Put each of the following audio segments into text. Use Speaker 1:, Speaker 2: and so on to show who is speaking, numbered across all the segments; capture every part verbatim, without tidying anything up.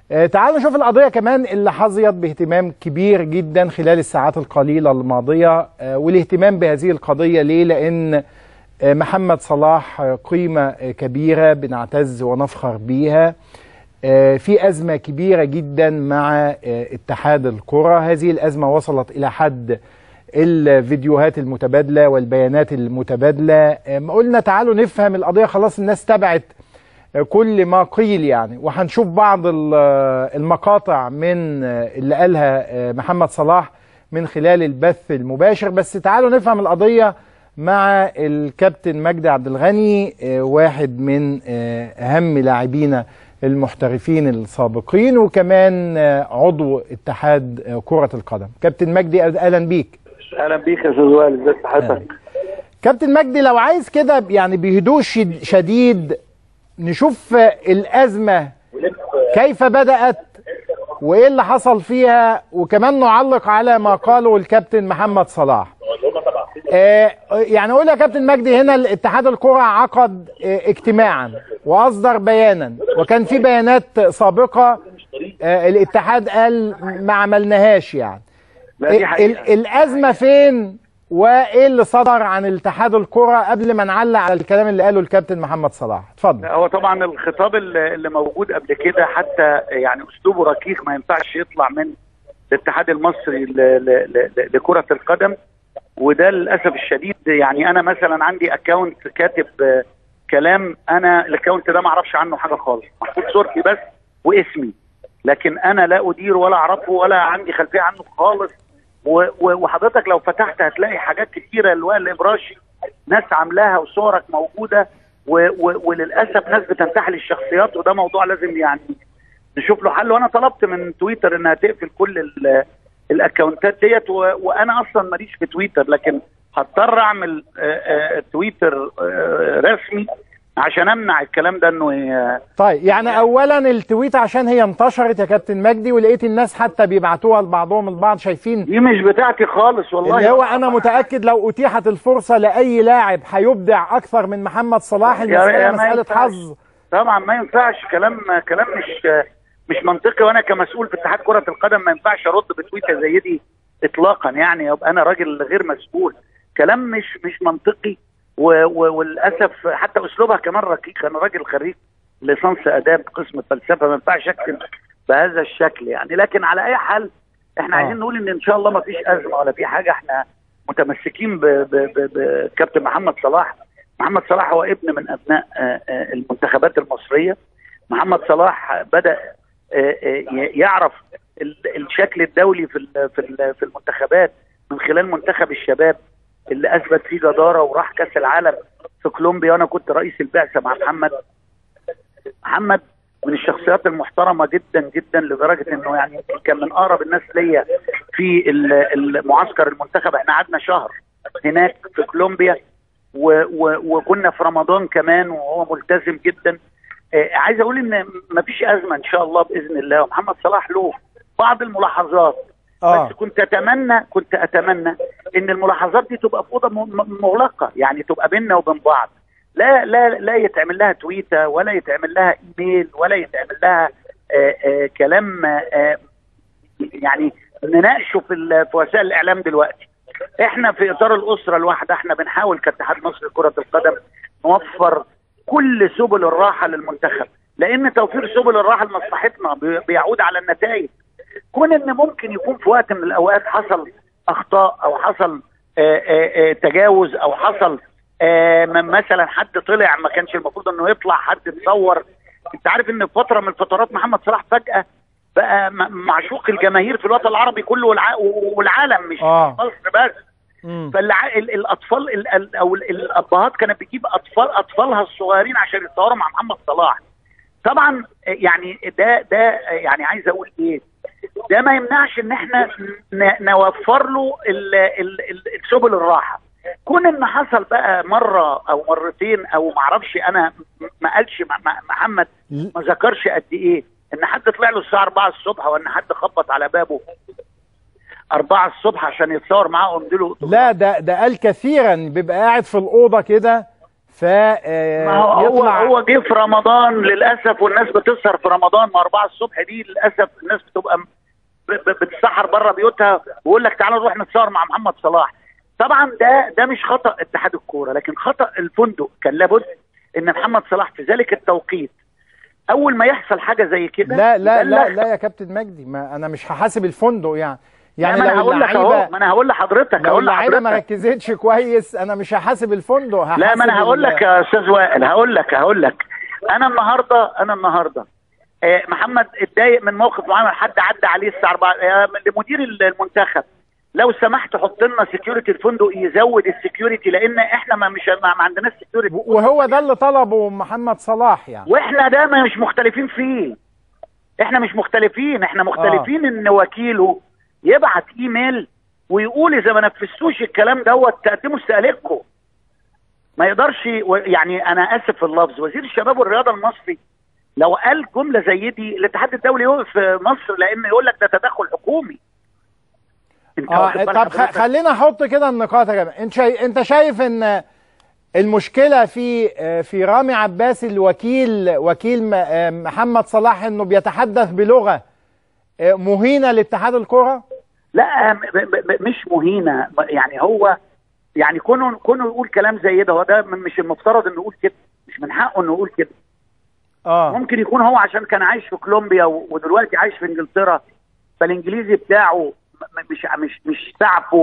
Speaker 1: آه تعالوا نشوف القضية كمان اللي حظيت باهتمام كبير جدا خلال الساعات القليلة الماضية. آه والاهتمام بهذه القضية ليه؟ لأن آه محمد صلاح آه قيمة آه كبيرة بنعتز ونفخر بيها. آه في أزمة كبيرة جدا مع آه اتحاد الكرة. هذه الأزمة وصلت إلى حد الفيديوهات المتبادلة والبيانات المتبادلة. آه قلنا تعالوا نفهم القضية، خلاص الناس تبعت كل ما قيل يعني، وهنشوف بعض المقاطع من اللي قالها محمد صلاح من خلال البث المباشر. بس تعالوا نفهم القضية مع الكابتن مجدي عبد الغني، واحد من أهم لاعبينا المحترفين السابقين وكمان عضو اتحاد كرة القدم. كابتن مجدي أهلا بيك.
Speaker 2: أهلا بيك يا أستاذ وائل، ازي حضرتك؟
Speaker 1: كابتن مجدي لو عايز كده يعني بهدوء شديد نشوف الأزمة كيف بدأت وإيه اللي حصل فيها، وكمان نعلق على ما قاله الكابتن محمد صلاح. آه يعني قول يا كابتن مجدي، هنا اتحاد الكرة عقد آه اجتماعا وأصدر بيانا، وكان في بيانات سابقة آه الاتحاد قال ما عملناهاش يعني. الأزمة فين وايه اللي صدر عن اتحاد الكرة قبل ما نعلق على الكلام اللي قاله الكابتن محمد صلاح؟ اتفضل.
Speaker 2: هو طبعا الخطاب اللي موجود قبل كده حتى يعني اسلوبه ركيك، ما ينفعش يطلع من الاتحاد المصري لكرة القدم، وده للاسف الشديد. يعني انا مثلا عندي اكونت كاتب كلام، انا الاكونت ده ما اعرفش عنه حاجه خالص، محطوط صورتي بس واسمي، لكن انا لا ادير ولا اعرفه ولا عندي خلفيه عنه خالص. وحضرتك لو فتحت هتلاقي حاجات كتيره لوائل الابراشي ناس عاملاها وصورك موجوده، وللاسف ناس بتنتحل الشخصيات، وده موضوع لازم يعني نشوف له حل. وانا طلبت من تويتر انها تقفل كل الاكونتات ديت، وانا اصلا ماليش في تويتر، لكن هضطر اعمل تويتر رسمي عشان امنع الكلام ده انه.
Speaker 1: طيب يعني اولا التويت عشان هي انتشرت يا كابتن مجدي، ولقيت الناس حتى بيبعتوها لبعضهم البعض، شايفين
Speaker 2: دي مش بتاعتي خالص والله.
Speaker 1: اللي هو انا متاكد لو اتيحت الفرصه لاي لاعب هيبدع اكثر من محمد صلاح. المساله مساله حظ
Speaker 2: طبعا، ما ينفعش كلام كلام مش مش منطقي، وانا كمسؤول في اتحاد كره القدم ما ينفعش ارد بتويته زي دي اطلاقا، يعني يبقى انا راجل غير مسؤول. كلام مش مش منطقي، وللاسف حتى اسلوبها كمان ركيك. انا راجل خريج ليسانس اداب قسم فلسفه، ما ينفعش اكتب بهذا الشكل يعني. لكن على اي حال احنا آه. عايزين نقول ان ان شاء الله ما فيش ازمه ولا في حاجه، احنا متمسكين بكابتن محمد صلاح. محمد صلاح هو ابن من ابناء المنتخبات المصريه. محمد صلاح بدا يعرف الشكل الدولي في في المنتخبات من خلال منتخب الشباب اللي اثبت فيه جداره وراح كاس العالم في كولومبيا، وانا كنت رئيس البعثه مع محمد. محمد من الشخصيات المحترمه جدا جدا، لدرجه انه يعني كان من اقرب الناس ليا في المعسكر المنتخب. احنا قعدنا شهر هناك في كولومبيا، وكنا في رمضان كمان، وهو ملتزم جدا. آه عايز اقول ان مفيش ازمه ان شاء الله باذن الله. ومحمد صلاح له بعض الملاحظات، آه. بس كنت اتمنى كنت اتمنى ان الملاحظات دي تبقى في اوضه مغلقه، يعني تبقى بيننا وبين بعض، لا لا لا يتعمل لها تويته ولا يتعمل لها ايميل ولا يتعمل لها آآ آآ كلام آآ يعني نناقشه في في وسائل الاعلام دلوقتي. احنا في اطار الاسره الواحده، احنا بنحاول كاتحاد مصر لكره القدم نوفر كل سبل الراحه للمنتخب، لان توفير سبل الراحه لمصلحتنا بيعود على النتائج. كون ان ممكن يكون في وقت من الاوقات حصل اخطاء او حصل آآ آآ تجاوز او حصل مثلا حد طلع ما كانش المفروض انه يطلع، حد اتصور. انت عارف ان في فتره من الفترات محمد صلاح فجاه بقى معشوق الجماهير في الوطن العربي كله والعالم، مش آه. مصر بس. فالاطفال او الابهات كانت بتجيب اطفال اطفالها الصغيرين عشان يتصوروا مع محمد صلاح. طبعا يعني ده ده يعني عايز اقول ايه، ده ما يمنعش ان احنا نوفر له سبل الراحه. كون ان حصل بقى مره او مرتين او ما اعرفش، انا ما قالش محمد ما ذكرش قد ايه ان حد طلع له الساعه أربعة الصبح، وان حد خبط على بابه أربعة الصبح عشان يتصور معاه ويمدله.
Speaker 1: لا ده ده قال كثيرا، بيبقى قاعد في الاوضه كده ف
Speaker 2: ما هو
Speaker 1: يطلع
Speaker 2: هو جه في رمضان للاسف، والناس بتسهر في رمضان، ما أربعة الصبح دي للاسف الناس بتبقى ب- ب- بتسحر بره بيوتها ويقول لك تعالى نروح نتصور مع محمد صلاح. طبعا ده ده مش خطا اتحاد الكوره، لكن خطا الفندق. كان لابد ان محمد صلاح في ذلك التوقيت اول ما يحصل حاجه زي كده
Speaker 1: لا لا لا
Speaker 2: يبلغ.
Speaker 1: لا يا كابتن مجدي، ما انا مش هحاسب الفندق يعني. يعني
Speaker 2: ما انا
Speaker 1: لو
Speaker 2: هقول لك اهو،
Speaker 1: اللعيبه
Speaker 2: ما انا هقول لحضرتك
Speaker 1: لو
Speaker 2: هقول
Speaker 1: اللعيبه ما
Speaker 2: لحضرتك
Speaker 1: ركزتش كويس انا مش هحاسب الفندق، هحاسب
Speaker 2: لا ما انا هقول
Speaker 1: ال-
Speaker 2: لك يا استاذ وائل، هقول لك هقول لك انا النهارده انا النهارده آه، محمد اتضايق من موقف معين، حد عدى عليه الساعه أربعة آه، لمدير المنتخب لو سمحت حط لنا سكيورتي الفندق، يزود السكيورتي، لان احنا ما مش ما ما عندناش سكيورتي،
Speaker 1: وهو ده اللي طلبه محمد صلاح يعني.
Speaker 2: واحنا ده ما مش مختلفين فيه. احنا مش مختلفين، احنا مختلفين آه. ان وكيله يبعت ايميل ويقول اذا ما نفذتوش الكلام دوت تقدموا استقالتكم. ما يقدرش و- يعني انا اسف في اللفظ، وزير الشباب والرياضه المصري لو قال جمله زي دي الاتحاد الدولي يوقف في مصر، لان يقول لك ده تدخل حكومي. انت واخد
Speaker 1: اه
Speaker 2: بال
Speaker 1: طب خ-
Speaker 2: حضرتك؟
Speaker 1: خلينا احط كده النقاط يا جماعه. انت شايف انت شايف ان المشكله في في رامي عباس الوكيل وكيل م- آه محمد صلاح انه بيتحدث بلغه آه مهينه لاتحاد الكره؟
Speaker 2: لا م- م- م- مش مهينه، يعني هو يعني كونه كونه يقول كلام زي ده، هو ده من- مش المفترض انه يقول كده، مش من حقه انه يقول كده.
Speaker 1: اه
Speaker 2: ممكن يكون هو عشان كان عايش في كولومبيا و- ودلوقتي عايش في انجلترا، فالانجليزي بتاعه م- مش مش مش سعفه،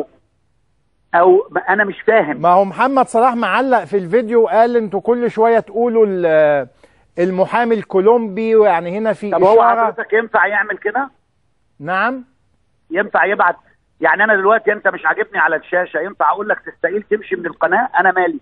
Speaker 2: او م- انا مش فاهم.
Speaker 1: ما هو محمد صلاح معلق في الفيديو قال انتوا كل شويه تقولوا ال- المحامي الكولومبي، ويعني هنا في
Speaker 2: طب هو
Speaker 1: اشاره.
Speaker 2: حضرتك ينفع يعمل كده؟
Speaker 1: نعم
Speaker 2: ينفع يبعت؟ يعني انا دلوقتي انت مش عاجبني على الشاشه، ينفع اقول لك تستقيل تمشي من القناه؟ انا مالي؟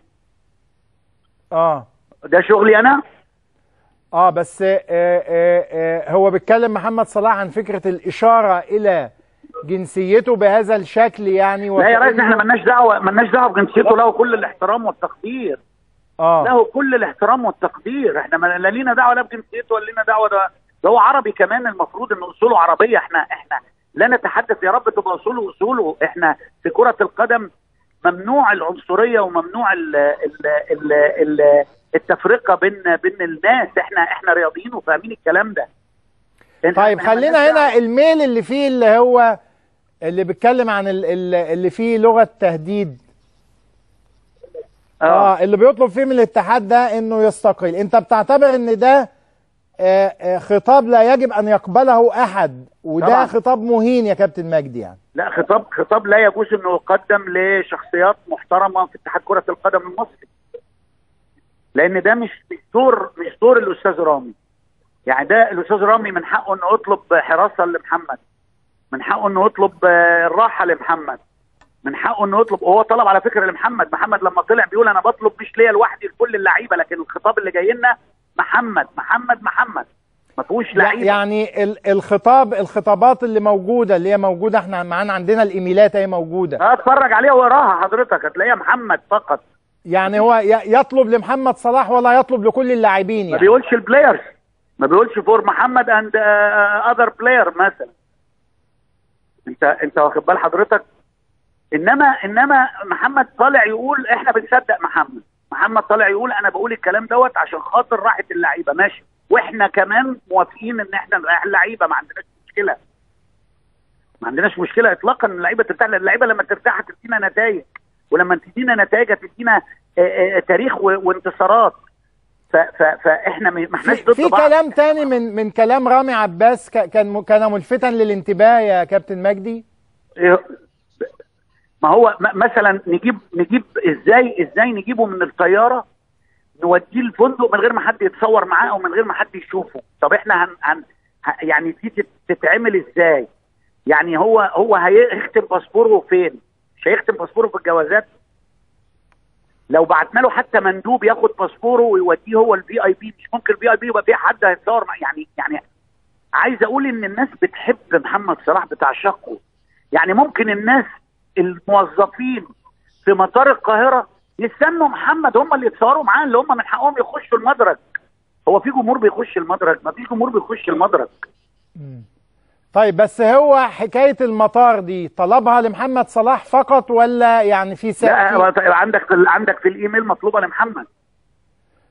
Speaker 1: اه
Speaker 2: ده شغلي انا.
Speaker 1: اه بس آه آه آه هو بيتكلم محمد صلاح عن فكره الاشاره الى جنسيته بهذا الشكل يعني.
Speaker 2: لا يا ريس،
Speaker 1: وكأنه-
Speaker 2: احنا مالناش دعوه مالناش دعوه بجنسيته، له كل الاحترام والتقدير.
Speaker 1: اه
Speaker 2: له كل الاحترام والتقدير، احنا ما لا لينا دعوه لا بجنسيته ولا لينا دعوه، ده, ده هو عربي كمان، المفروض ان اصوله عربيه. احنا احنا لا نتحدث، يا رب تبقى اصوله اصوله. احنا في كره القدم ممنوع العنصريه وممنوع ال ال ال ال التفرقه بين بين الناس. احنا احنا رياضيين وفاهمين الكلام ده.
Speaker 1: طيب خلينا هنا الميل اللي فيه اللي هو اللي بيتكلم عن ال- ال- اللي فيه لغه تهديد.
Speaker 2: اه,
Speaker 1: اه اللي بيطلب فيه من الاتحاد ده انه يستقيل. انت بتعتبر ان ده آه آه خطاب لا يجب ان يقبله احد، وده
Speaker 2: طبعاً.
Speaker 1: خطاب مهين يا كابتن مجدي يعني؟
Speaker 2: لا، خطاب خطاب لا يجوز انه يقدم لشخصيات محترمه في اتحاد كره القدم المصري، لان ده مش مش دور مش دور الاستاذ رامي. يعني ده الاستاذ رامي من حقه انه يطلب حراسه لمحمد، من حقه انه يطلب آه، الراحه لمحمد، من حقه انه يطلب. وهو طلب على فكره لمحمد. محمد لما طلع بيقول انا بطلب مش ليا لوحدي، لكل اللعيبه، لكن الخطاب اللي جاي لنا محمد محمد محمد، ما فيهوش لعيبه.
Speaker 1: يعني ال- الخطاب الخطابات اللي موجوده اللي هي موجوده، احنا معانا عندنا الايميلات اهي موجوده.
Speaker 2: اه اتفرج عليها وراها حضرتك هتلاقيها محمد فقط.
Speaker 1: يعني هو ي- يطلب لمحمد صلاح ولا يطلب لكل اللاعبين
Speaker 2: ما
Speaker 1: يعني؟
Speaker 2: بيقولش البلايرز، ما بيقولش فور محمد اند اذر بلاير مثلا. انت انت واخد بال حضرتك؟ انما انما محمد طالع يقول احنا بنصدق محمد. محمد طالع يقول انا بقول الكلام دوت عشان خاطر راحه اللعيبه، ماشي، واحنا كمان موافقين ان احنا نريح اللعيبه، ما عندناش مشكله. ما عندناش مشكله اطلاقا ان اللعيبه ترتاح، لان اللعيبه لما ترتاح هتدينا نتائج، ولما تدينا نتائج هتدينا آه، آه، تاريخ و- وانتصارات. ف- ف- فاحنا ما ما احناش
Speaker 1: في,
Speaker 2: ضد
Speaker 1: في
Speaker 2: بعض.
Speaker 1: كلام تاني من من كلام رامي عباس ك- كان م- كان ملفتا للانتباه يا كابتن مجدي.
Speaker 2: إيه، ما هو م- مثلا نجيب نجيب ازاي ازاي نجيبه من الطياره نوديه الفندق من غير ما حد يتصور معاه او من غير ما حد يشوفه؟ طب احنا هن, هن ه- يعني دي تت- تتعمل ازاي؟ يعني هو هو هيختم باسبوره فين؟ مش هيختم باسبوره في الجوازات؟ لو بعتنا له حتى مندوب ياخد باسبوره ويوديه هو الفي اي بي، مش ممكن الفي اي بي يبقى فيه حد هيتصور مع، يعني يعني عايز اقول ان الناس بتحب محمد صلاح، بتعشقه. يعني ممكن الناس الموظفين في مطار القاهره يستنوا محمد هم اللي يتصوروا معاه، اللي هم من حقهم يخشوا المدرج. هو في جمهور بيخش المدرج؟ ما فيش جمهور بيخش المدرج.
Speaker 1: طيب بس هو حكايه المطار دي طلبها لمحمد صلاح فقط ولا يعني في
Speaker 2: لا،
Speaker 1: سقف؟
Speaker 2: عندك في عندك في الايميل مطلوبه لمحمد.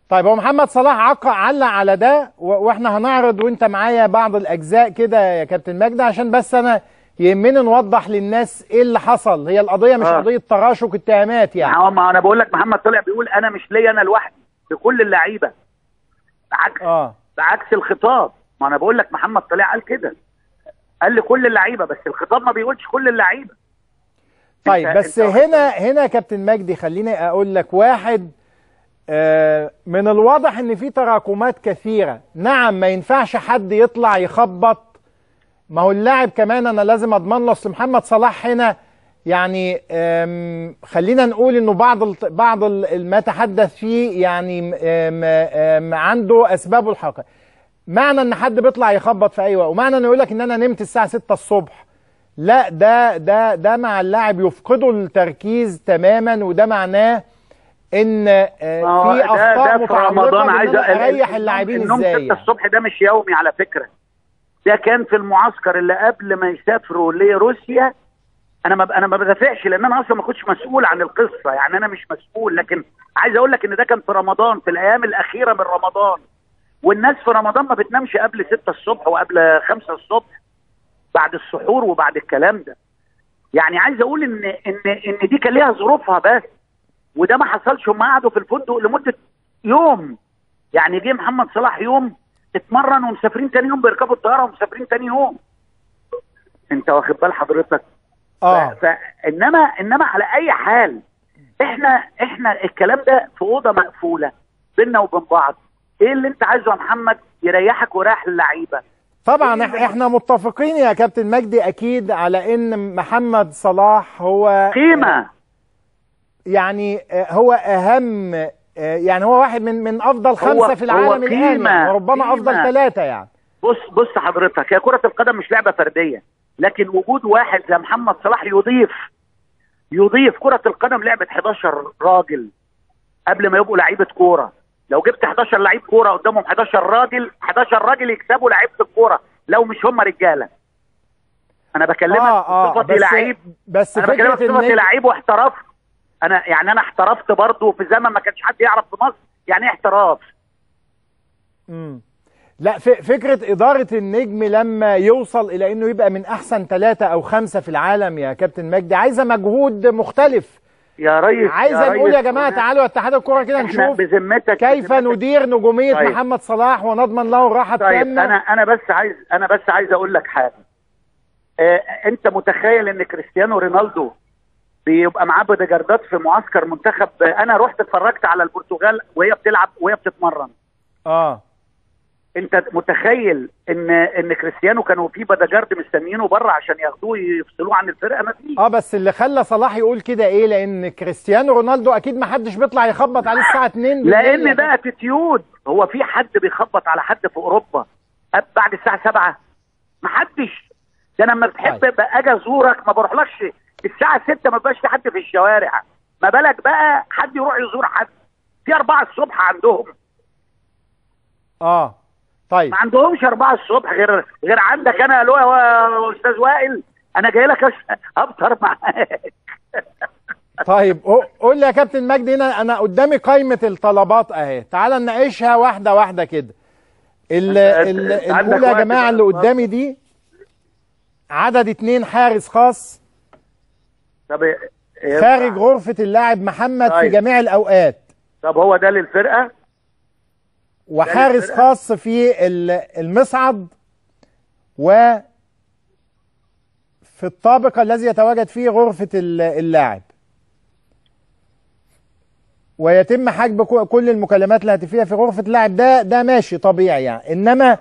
Speaker 1: طيب هو محمد صلاح عق علق على ده واحنا هنعرض وانت معايا بعض الاجزاء كده يا كابتن مجدي، عشان بس انا يهمني نوضح للناس ايه اللي حصل. هي القضيه مش آه. قضيه تراشق اتهامات يعني.
Speaker 2: ما انا بقول لك محمد طلع بيقول انا مش ليا انا لوحدي، لكل اللعيبه، بعكس اه بعكس الخطاب. ما انا بقول لك محمد طلع قال كده، قال لكل اللعيبه، بس الخطاب ما بيقولش كل اللعيبه.
Speaker 1: طيب انت بس انت هنا هنا يا كابتن مجدي خليني اقول لك واحد، آه من الواضح ان في تراكمات كثيره. نعم ما ينفعش حد يطلع يخبط، ما هو اللاعب كمان انا لازم اضمن له. اصل محمد صلاح هنا يعني خلينا نقول انه بعض ال بعض ال ما تحدث فيه يعني آم آم عنده اسبابه الحقيقيه. معنى ان حد بيطلع يخبط في اي وقت، ومعنى انه يقول لك ان انا نمت الساعه ستة الصبح، لا ده ده ده مع اللاعب يفقده التركيز تماما، وده معناه ان في اخطاء متعلقه بان انا اريح اللاعبين ازاي.
Speaker 2: النوم ستة الصبح ده مش يومي على فكره، ده كان في المعسكر اللي قبل ما يسافروا لروسيا. انا ما انا ما بدافعش لان انا اصلا ما كنتش مسؤول عن القصه، يعني انا مش مسؤول، لكن عايز اقول لك ان ده كان في رمضان، في الايام الاخيره من رمضان، والناس في رمضان ما بتنامش قبل ستة الصبح وقبل خمسة الصبح، بعد السحور وبعد الكلام ده. يعني عايز اقول ان ان ان دي كان ليها ظروفها بس، وده ما حصلش. هم قعدوا في الفندق لمده يوم، يعني جه محمد صلاح يوم اتمرن ومسافرين تاني يوم بيركبوا الطياره ومسافرين تاني يوم. انت واخد بال حضرتك؟
Speaker 1: اه
Speaker 2: فانما انما على اي حال احنا احنا الكلام ده في اوضه مقفوله بيننا وبين بعض. ايه اللي انت عايزه يا محمد يريحك ويريح اللعيبه؟
Speaker 1: طبعا إيه احنا متفقين يا كابتن مجدي اكيد على ان محمد صلاح هو
Speaker 2: قيمه،
Speaker 1: يعني هو اهم، يعني هو واحد من من افضل خمسه في العالم الان يعني، وربما افضل ثلاثه يعني.
Speaker 2: بص بص حضرتك، هي كره القدم مش لعبه فرديه، لكن وجود واحد زي محمد صلاح يضيف يضيف كره القدم لعبه حداشر راجل قبل ما يبقوا لعيبه كوره. لو جبت حداشر لعيب كوره قدامهم حداشر راجل، حداشر راجل يكسبوا لعيبه الكوره لو مش هم رجاله. انا بكلمك
Speaker 1: آه آه
Speaker 2: بصفتي لعيب،
Speaker 1: بس
Speaker 2: انا بكلمك بصفتي لعيب واحترفت. انا يعني انا احترفت برضه في زمن ما كانش حد يعرف في مصر يعني ايه احتراف.
Speaker 1: امم لا فكره اداره النجم لما يوصل الى انه يبقى من احسن ثلاثه او خمسه في العالم يا كابتن مجدي عايزه مجهود مختلف
Speaker 2: يا ريس.
Speaker 1: عايزه نقول يا جماعه تعالوا اتحاد الكوره كده نشوف
Speaker 2: بذمتك
Speaker 1: كيف
Speaker 2: بزمتك.
Speaker 1: ندير نجوميه طيب. محمد صلاح ونضمن له الراحه التامه.
Speaker 2: طيب انا انا بس عايز انا بس عايز اقول لك حاجه. آه انت متخيل ان كريستيانو رونالدو بيبقى معاه بوديجاردات في معسكر منتخب؟ انا رحت اتفرجت على البرتغال وهي بتلعب وهي بتتمرن.
Speaker 1: اه
Speaker 2: انت متخيل ان ان كريستيانو كانوا في بوديجارد مستنيينه بره عشان ياخدوه يفصلوه عن الفرقه؟ ما فيش.
Speaker 1: اه بس اللي خلى صلاح يقول كده ايه؟ لان كريستيانو رونالدو اكيد ما حدش بيطلع يخبط عليه الساعه اتنين
Speaker 2: لان ده اتيتيود. هو في حد بيخبط على حد في اوروبا بعد الساعه سبعة؟ ما حدش. ده انا لما بتحب اجي ازورك ما بروحلكش الساعه ستة، ما بقاش في حد في الشوارع، ما بالك بقى حد يروح يزور حد في أربعة الصبح عندهم.
Speaker 1: اه طيب
Speaker 2: ما عندهمش أربعة الصبح غير غير عندك. انا الو يا استاذ وائل انا جاي لك افطر معاك.
Speaker 1: طيب قول لي يا كابتن مجدي، هنا انا قدامي قائمه الطلبات اهي، تعال نناقشها واحده واحده كده. الاولى يا جماعه اللي قدامي دي عدد اتنين حارس خاص
Speaker 2: طب
Speaker 1: خارج غرفة اللاعب محمد طيب. في جميع الأوقات.
Speaker 2: طب هو ده للفرقة؟
Speaker 1: وحارس خاص في المصعد و في الطابق الذي يتواجد فيه غرفة اللاعب، ويتم حجب كل المكالمات الهاتفية في غرفة اللاعب. ده ده ماشي طبيعي يعني. إنما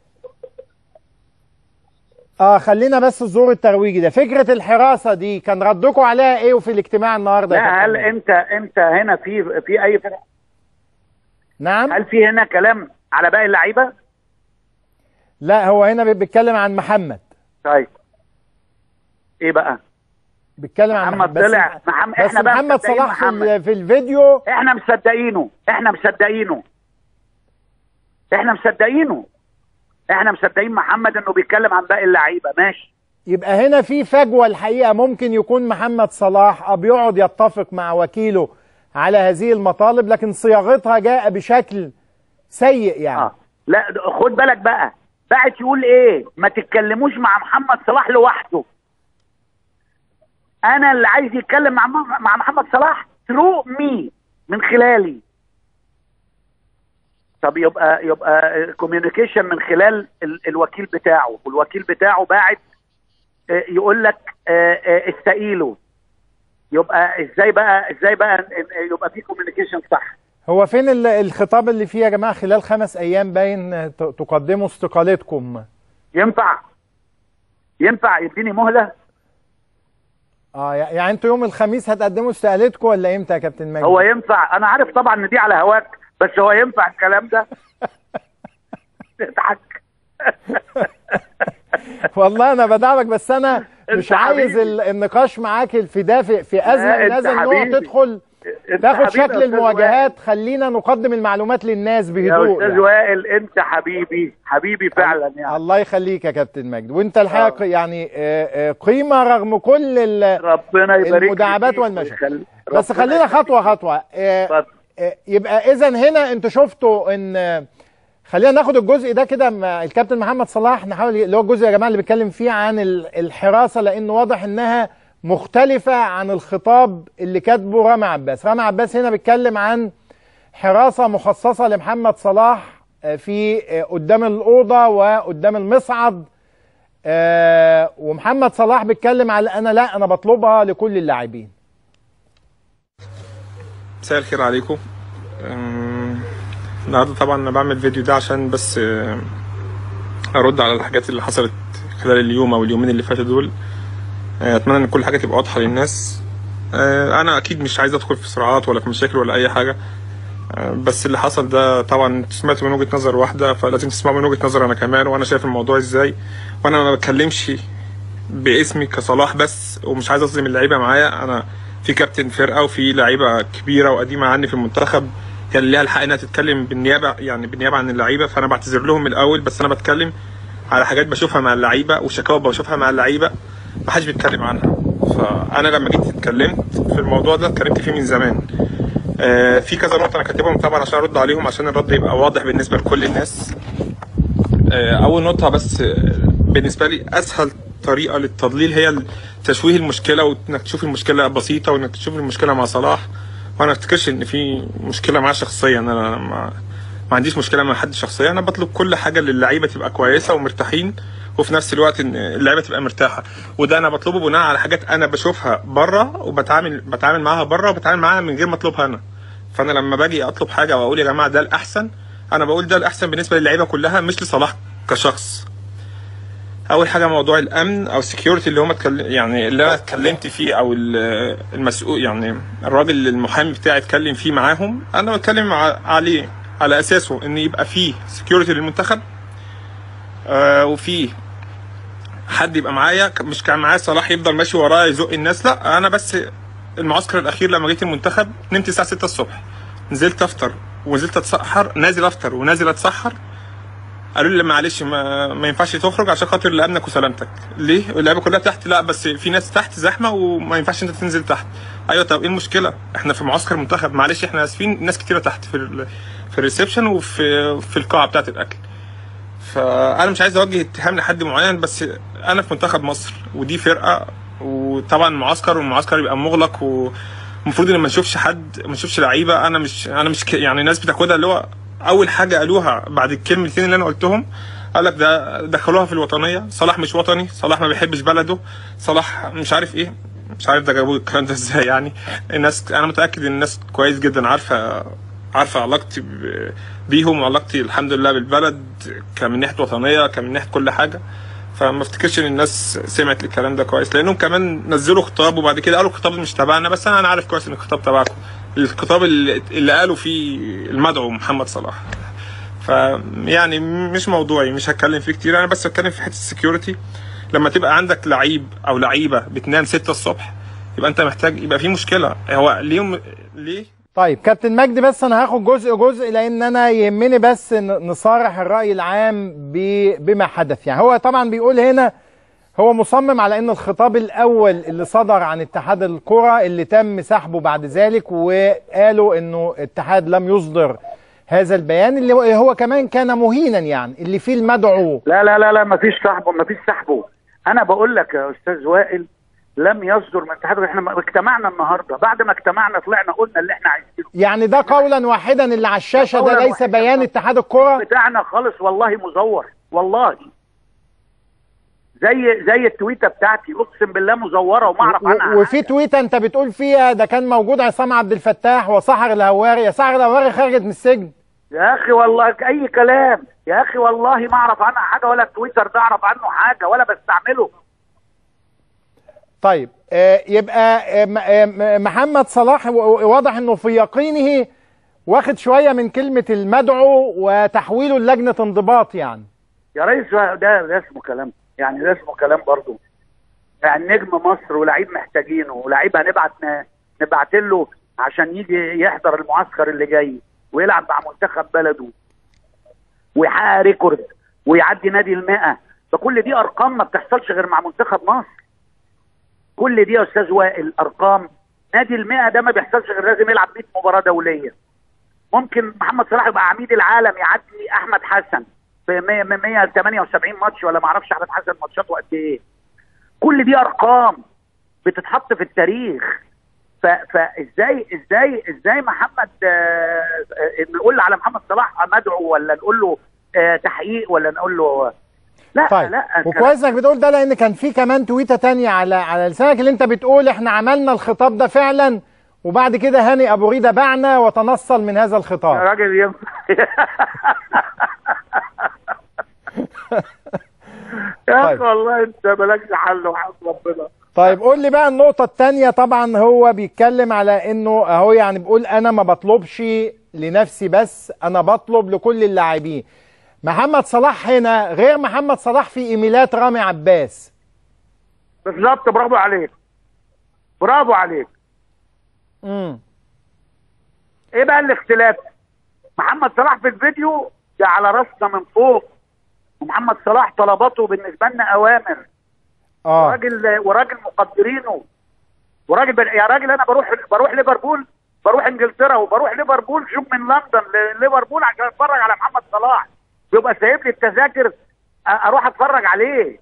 Speaker 1: اه خلينا بس الزور الترويجي ده، فكره الحراسه دي كان ردكم عليها ايه وفي الاجتماع النهارده؟
Speaker 2: لا هل انت انت هنا في في اي فرق؟
Speaker 1: نعم
Speaker 2: هل في هنا كلام على باقي اللعيبه؟
Speaker 1: لا هو هنا بيتكلم عن محمد.
Speaker 2: طيب ايه بقى؟
Speaker 1: بيتكلم عن
Speaker 2: محمد. محمد طلع محمد.
Speaker 1: احنا بقى محمد صلاح محمد. في الفيديو
Speaker 2: احنا مصدقينه احنا مصدقينه احنا مصدقينه احنا مصدقين محمد انه بيتكلم عن باقي اللعيبه. ماشي،
Speaker 1: يبقى هنا في فجوه الحقيقه. ممكن يكون محمد صلاح بيقعد يتفق مع وكيله على هذه المطالب، لكن صياغتها جاء بشكل سيء يعني.
Speaker 2: اه لا خد بالك بقى، بعت يقول ايه؟ ما تتكلموش مع محمد صلاح لوحده. انا اللي عايز يتكلم مع مع محمد صلاح ثرو مي، من خلالي. طب يبقى يبقى كوميونيكيشن من خلال ال الوكيل بتاعه، والوكيل بتاعه باعت يقول لك استقيله. يبقى ازاي بقى ازاي بقى يبقى في كوميونيكيشن صح؟
Speaker 1: هو فين الخطاب اللي فيه يا جماعه خلال خمس ايام باين تقدموا استقالتكم؟
Speaker 2: ينفع ينفع يديني مهله؟
Speaker 1: اه يعني انتوا يوم الخميس هتقدموا استقالتكم ولا امتى يا كابتن مجدي؟
Speaker 2: هو ينفع؟ انا عارف طبعا ان دي على هواك، بس هو ينفع الكلام ده؟ تضحك.
Speaker 1: والله انا بدعمك، بس انا مش عايز النقاش معاك في ده في, في ازمه لازم نقعد تدخل تاخد شكل المواجهات. خلينا نقدم المعلومات للناس بهدوء.
Speaker 2: يا استاذ يعني. وائل انت حبيبي حبيبي فعلا يعني.
Speaker 1: الله يخليك يا كابتن مجدي، وانت الحقيقه يعني قيمه رغم كل
Speaker 2: ربنا يبارك
Speaker 1: المداعبات والمشاكل. بس خلينا خطوه خطوه. يبقى اذا هنا انتوا شفتوا ان، خلينا ناخد الجزء ده كده الكابتن محمد صلاح، نحاول اللي هو الجزء يا جماعه اللي بيتكلم فيه عن الحراسه، لانه واضح انها مختلفه عن الخطاب اللي كاتبه رامي عباس. رامي عباس هنا بيتكلم عن حراسه مخصصه لمحمد صلاح في قدام الاوضه وقدام المصعد، ومحمد صلاح بيتكلم على انا لا انا بطلبها لكل اللاعبين.
Speaker 3: مساء الخير عليكم. النهارده طبعا انا بعمل فيديو ده عشان بس ارد على الحاجات اللي حصلت خلال اليوم او اليومين اللي فاتوا دول. اتمنى ان كل حاجه تبقى واضحه للناس. انا اكيد مش عايز ادخل في صراعات ولا في مشاكل ولا اي حاجه، بس اللي حصل ده طبعا سمعت من وجهه نظر واحده، فلازم تسمعوا من وجهه نظر انا كمان، وانا شايف الموضوع ازاي. وانا ما بتكلمش باسمي كصلاح بس، ومش عايز اظلم اللعيبه معايا. انا في كابتن فرقه وفي لعيبه كبيره وقديمه عني في المنتخب كان ليها الحق انها تتكلم بالنيابه، يعني بالنيابه عن اللعيبه، فانا بعتذر لهم من الاول. بس انا بتكلم على حاجات بشوفها مع اللعيبه وشكاوى بشوفها مع اللعيبه ما حدش بيتكلم عنها. فانا لما جيت اتكلمت في الموضوع ده اتكلمت فيه من زمان. آه في كذا نقطه انا كاتبهم طبعا عشان ارد عليهم، عشان الرد يبقى واضح بالنسبه لكل الناس. آه اول نقطه بس بالنسبه لي اسهل طريقه للتضليل هي تشويه المشكله، وانك تشوف المشكله بسيطه، وانك تشوف المشكله مع صلاح. وانا ما افتكرش ان في مشكله معاه شخصيا، انا ما, ما عنديش مشكله مع حد شخصيا. انا بطلب كل حاجه للعيبه تبقى كويسه ومرتاحين، وفي نفس الوقت ان اللعيبه تبقى مرتاحه، وده انا بطلبه بناء على حاجات انا بشوفها بره وبتعامل بتعامل معاها بره وبتعامل معاها من غير ما اطلبها انا. فانا لما باجي اطلب حاجه واقول يا جماعه ده الاحسن، انا بقول ده الاحسن بالنسبه للعيبه كلها مش لصلاح كشخص. اول حاجه موضوع الامن او السكيورتي اللي هم اتكلم يعني اللي انا اتكلمت فيه، او المسؤول يعني الراجل المحامي بتاعي اتكلم فيه معاهم، انا بتكلم عليه على اساسه ان يبقى فيه سكيورتي للمنتخب، آه وفيه حد يبقى معايا، مش كان معايا صلاح يفضل ماشي ورايا يزق الناس. لا انا بس المعسكر الاخير لما جيت المنتخب نمت الساعه ستة الصبح، نزلت افطر ونزلت اتسحر، نازل افطر ونازل اتسحر. قالوا لي معلش ما, ما ينفعش تخرج عشان خاطر لامنك وسلامتك. ليه؟ اللعيبه كلها تحت. لا بس في ناس تحت زحمه وما ينفعش انت تنزل تحت. ايوه طب ايه المشكله؟ احنا في معسكر منتخب، معلش احنا اسفين، ناس كتيره تحت في ال في الريسبشن وفي في القاعه بتاعه الاكل. فانا مش عايز اوجه اتهام لحد معين، بس انا في منتخب مصر ودي فرقه، وطبعا معسكر والمعسكر يبقى مغلق، ومفروض ان ما نشوفش حد ما نشوفش لعيبه. انا مش انا مش يعني الناس بتاخدها اللي هو اول حاجه قالوها بعد الكلمتين اللي انا قلتهم، قال لك ده دخلوها في الوطنيه، صلاح مش وطني، صلاح ما بيحبش بلده، صلاح مش عارف ايه، مش عارف ده جابوا الكلام ده ازاي. يعني الناس انا متاكد ان الناس كويس جدا عارفه عارفه علاقتي بيهم وعلاقتي الحمد لله بالبلد كمن ناحيه وطنيه كمن ناحيه كل حاجه. فما افتكرش ان الناس سمعت الكلام ده كويس، لانهم كمان نزلوا خطاب وبعد كده قالوا الخطاب مش تبعنا، بس انا عارف كويس ان الخطاب تبعكم، الخطاب اللي, اللي قالوا فيه المدعو محمد صلاح. فيعني مش موضوعي، مش هتكلم فيه كتير. انا بس هتكلم في حته السكيورتي. لما تبقى عندك لعيب او لعيبه بتنام ستة الصبح يبقى انت محتاج، يبقى في مشكله. هو ليهم ليه؟
Speaker 1: طيب كابتن مجدي، بس انا هاخد جزء جزء لان انا يهمني بس نصارح الراي العام بما حدث. يعني هو طبعا بيقول هنا هو مصمم على ان الخطاب الاول اللي صدر عن اتحاد الكرة اللي تم سحبه بعد ذلك، وقالوا انه الاتحاد لم يصدر هذا البيان اللي هو كمان كان مهينا، يعني اللي فيه المدعو.
Speaker 2: لا لا لا لا مفيش سحبه مفيش سحبه. انا بقول لك يا استاذ وائل لم يصدر من الاتحاد. احنا اجتمعنا النهارده، بعد ما اجتمعنا طلعنا قلنا اللي احنا عايزينه.
Speaker 1: يعني ده قولا واحدا اللي على الشاشه ده ليس بيان اتحاد الكرة
Speaker 2: بتاعنا خالص، والله مزور، والله زي زي التويته بتاعتي اقسم بالله مزوره وما اعرف عنها.
Speaker 1: وفي تويته انت بتقول فيها ده كان موجود عصام عبد الفتاح وسحر الهواري. يا سحر الهواري خرجت من السجن
Speaker 2: يا اخي والله اي كلام يا اخي، والله ما اعرف عنها حاجه، ولا التويتر ده اعرف عنه حاجه ولا بستعمله.
Speaker 1: طيب آه يبقى آه محمد صلاح واضح انه في يقينه واخد شويه من كلمه المدعو وتحويله للجنه انضباط. يعني
Speaker 2: يا ريس ده ده اسمه كلام، يعني ده اسمه كلام برضه. يعني نجم مصر ولاعيب محتاجينه، ولاعيب هنبعت نبعت له عشان يجي يحضر المعسكر اللي جاي ويلعب مع منتخب بلده ويحقق ريكورد ويعدي نادي المائة. فكل دي ارقام ما بتحصلش غير مع منتخب مصر. كل دي يا استاذ وائل ارقام. نادي المائة ده ما بيحصلش غير لازم يلعب مية مباراه دوليه. ممكن محمد صلاح يبقى عميد العالم يعدي احمد حسن في مية وتمانية وسبعين ماتش، ولا ما اعرفش احمد حسن ماتشاته قد ايه. كل دي ارقام بتتحط في التاريخ. فازاي ازاي ازاي محمد آه نقول على محمد صلاح مدعو، ولا نقول له آه تحقيق، ولا نقول له لا.
Speaker 1: طيب.
Speaker 2: لا
Speaker 1: وكويس انك بتقول ده، لان كان في كمان تويته تانية على على لسانك اللي انت بتقول احنا عملنا الخطاب ده فعلا، وبعد كده هاني ابو ريده باعنا وتنصل من هذا الخطاب.
Speaker 2: يا راجل ينفع يا اخي والله انت مالكش حل وحق ربنا.
Speaker 1: طيب قول لي بقى النقطة التانية. طبعا هو بيتكلم على انه اهو يعني بيقول انا ما بطلبش لنفسي بس، انا بطلب لكل اللاعبين. محمد صلاح هنا غير محمد صلاح في ايميلات رامي عباس.
Speaker 2: بالظبط، برافو عليك برافو عليك.
Speaker 1: امم
Speaker 2: ايه بقى الاختلاف؟ محمد صلاح في الفيديو ده على راسنا من فوق، ومحمد صلاح طلباته بالنسبه لنا اوامر.
Speaker 1: اه
Speaker 2: وراجل وراجل مقدرينه، وراجل ب... يا راجل انا بروح بروح ليفربول، بروح انجلترا وبروح ليفربول، شوف من لندن لليفربول عشان اتفرج على محمد صلاح. بيبقى سايب لي التذاكر اروح اتفرج عليه.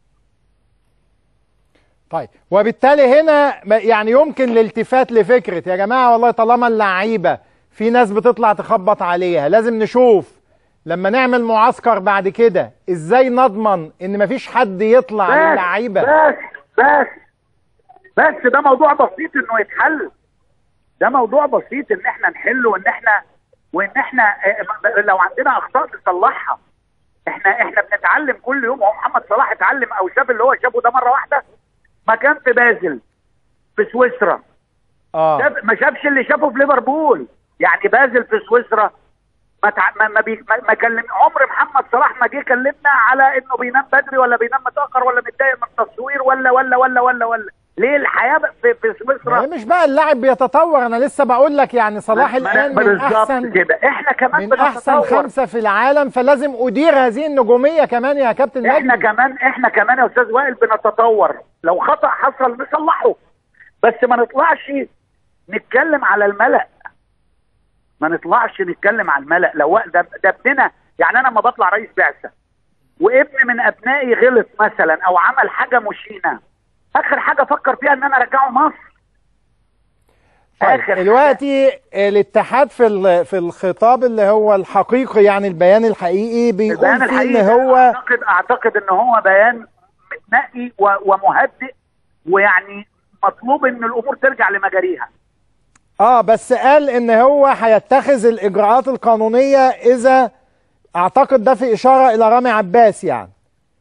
Speaker 1: طيب وبالتالي هنا يعني يمكن الالتفات لفكره يا جماعه والله طالما اللعيبه في ناس بتطلع تخبط عليها، لازم نشوف لما نعمل معسكر بعد كده ازاي نضمن ان مفيش حد يطلع للعيبه.
Speaker 2: بس بس بس ده موضوع بسيط انه يتحل. ده موضوع بسيط ان احنا نحله، وان احنا وان احنا لو عندنا اخطاء نصلحها. احنا احنا بنتعلم كل يوم. هو محمد صلاح اتعلم او شاف اللي هو شافه ده مره واحده؟ ما كان في بازل في سويسرا
Speaker 1: اه
Speaker 2: شاف ما شافش اللي شافه في ليفربول. يعني بازل في سويسرا ما تع... ما ما, بي... ما... ما كلم عمر محمد صلاح ما جه كلمنا على انه بينام بدري ولا بينام متاخر ولا متضايق من التصوير ولا ولا ولا ولا ولا ليه الحياه في, في سويسرا.
Speaker 1: مش بقى اللاعب بيتطور. انا لسه بقول لك يعني صلاح الان من احسن
Speaker 2: كده. احنا كمان
Speaker 1: من احسن خمسه في العالم، فلازم ادير هذه النجوميه كمان يا كابتن مجدي.
Speaker 2: احنا كمان احنا كمان يا استاذ وائل بنتطور. لو خطا حصل نصلحه، بس ما نطلعش نتكلم على الملأ. ما نطلعش نتكلم على الملأ. لو ده ده ابننا، يعني انا لما بطلع رئيس بعثه وابن من ابنائي غلط مثلا او عمل حاجه مشينه، اخر حاجه افكر فيها ان انا ارجعه مصر.
Speaker 1: طيب دلوقتي الاتحاد في في الخطاب اللي هو الحقيقي، يعني البيان الحقيقي بيقول
Speaker 2: البيان
Speaker 1: فيه
Speaker 2: الحقيقي
Speaker 1: ان هو
Speaker 2: اعتقد اعتقد ان هو بيان متنقي ومهدئ، ويعني مطلوب ان الامور ترجع لمجاريها.
Speaker 1: اه بس قال ان هو هيتخذ الاجراءات القانونيه اذا اعتقد ده في اشاره الى رامي عباس يعني.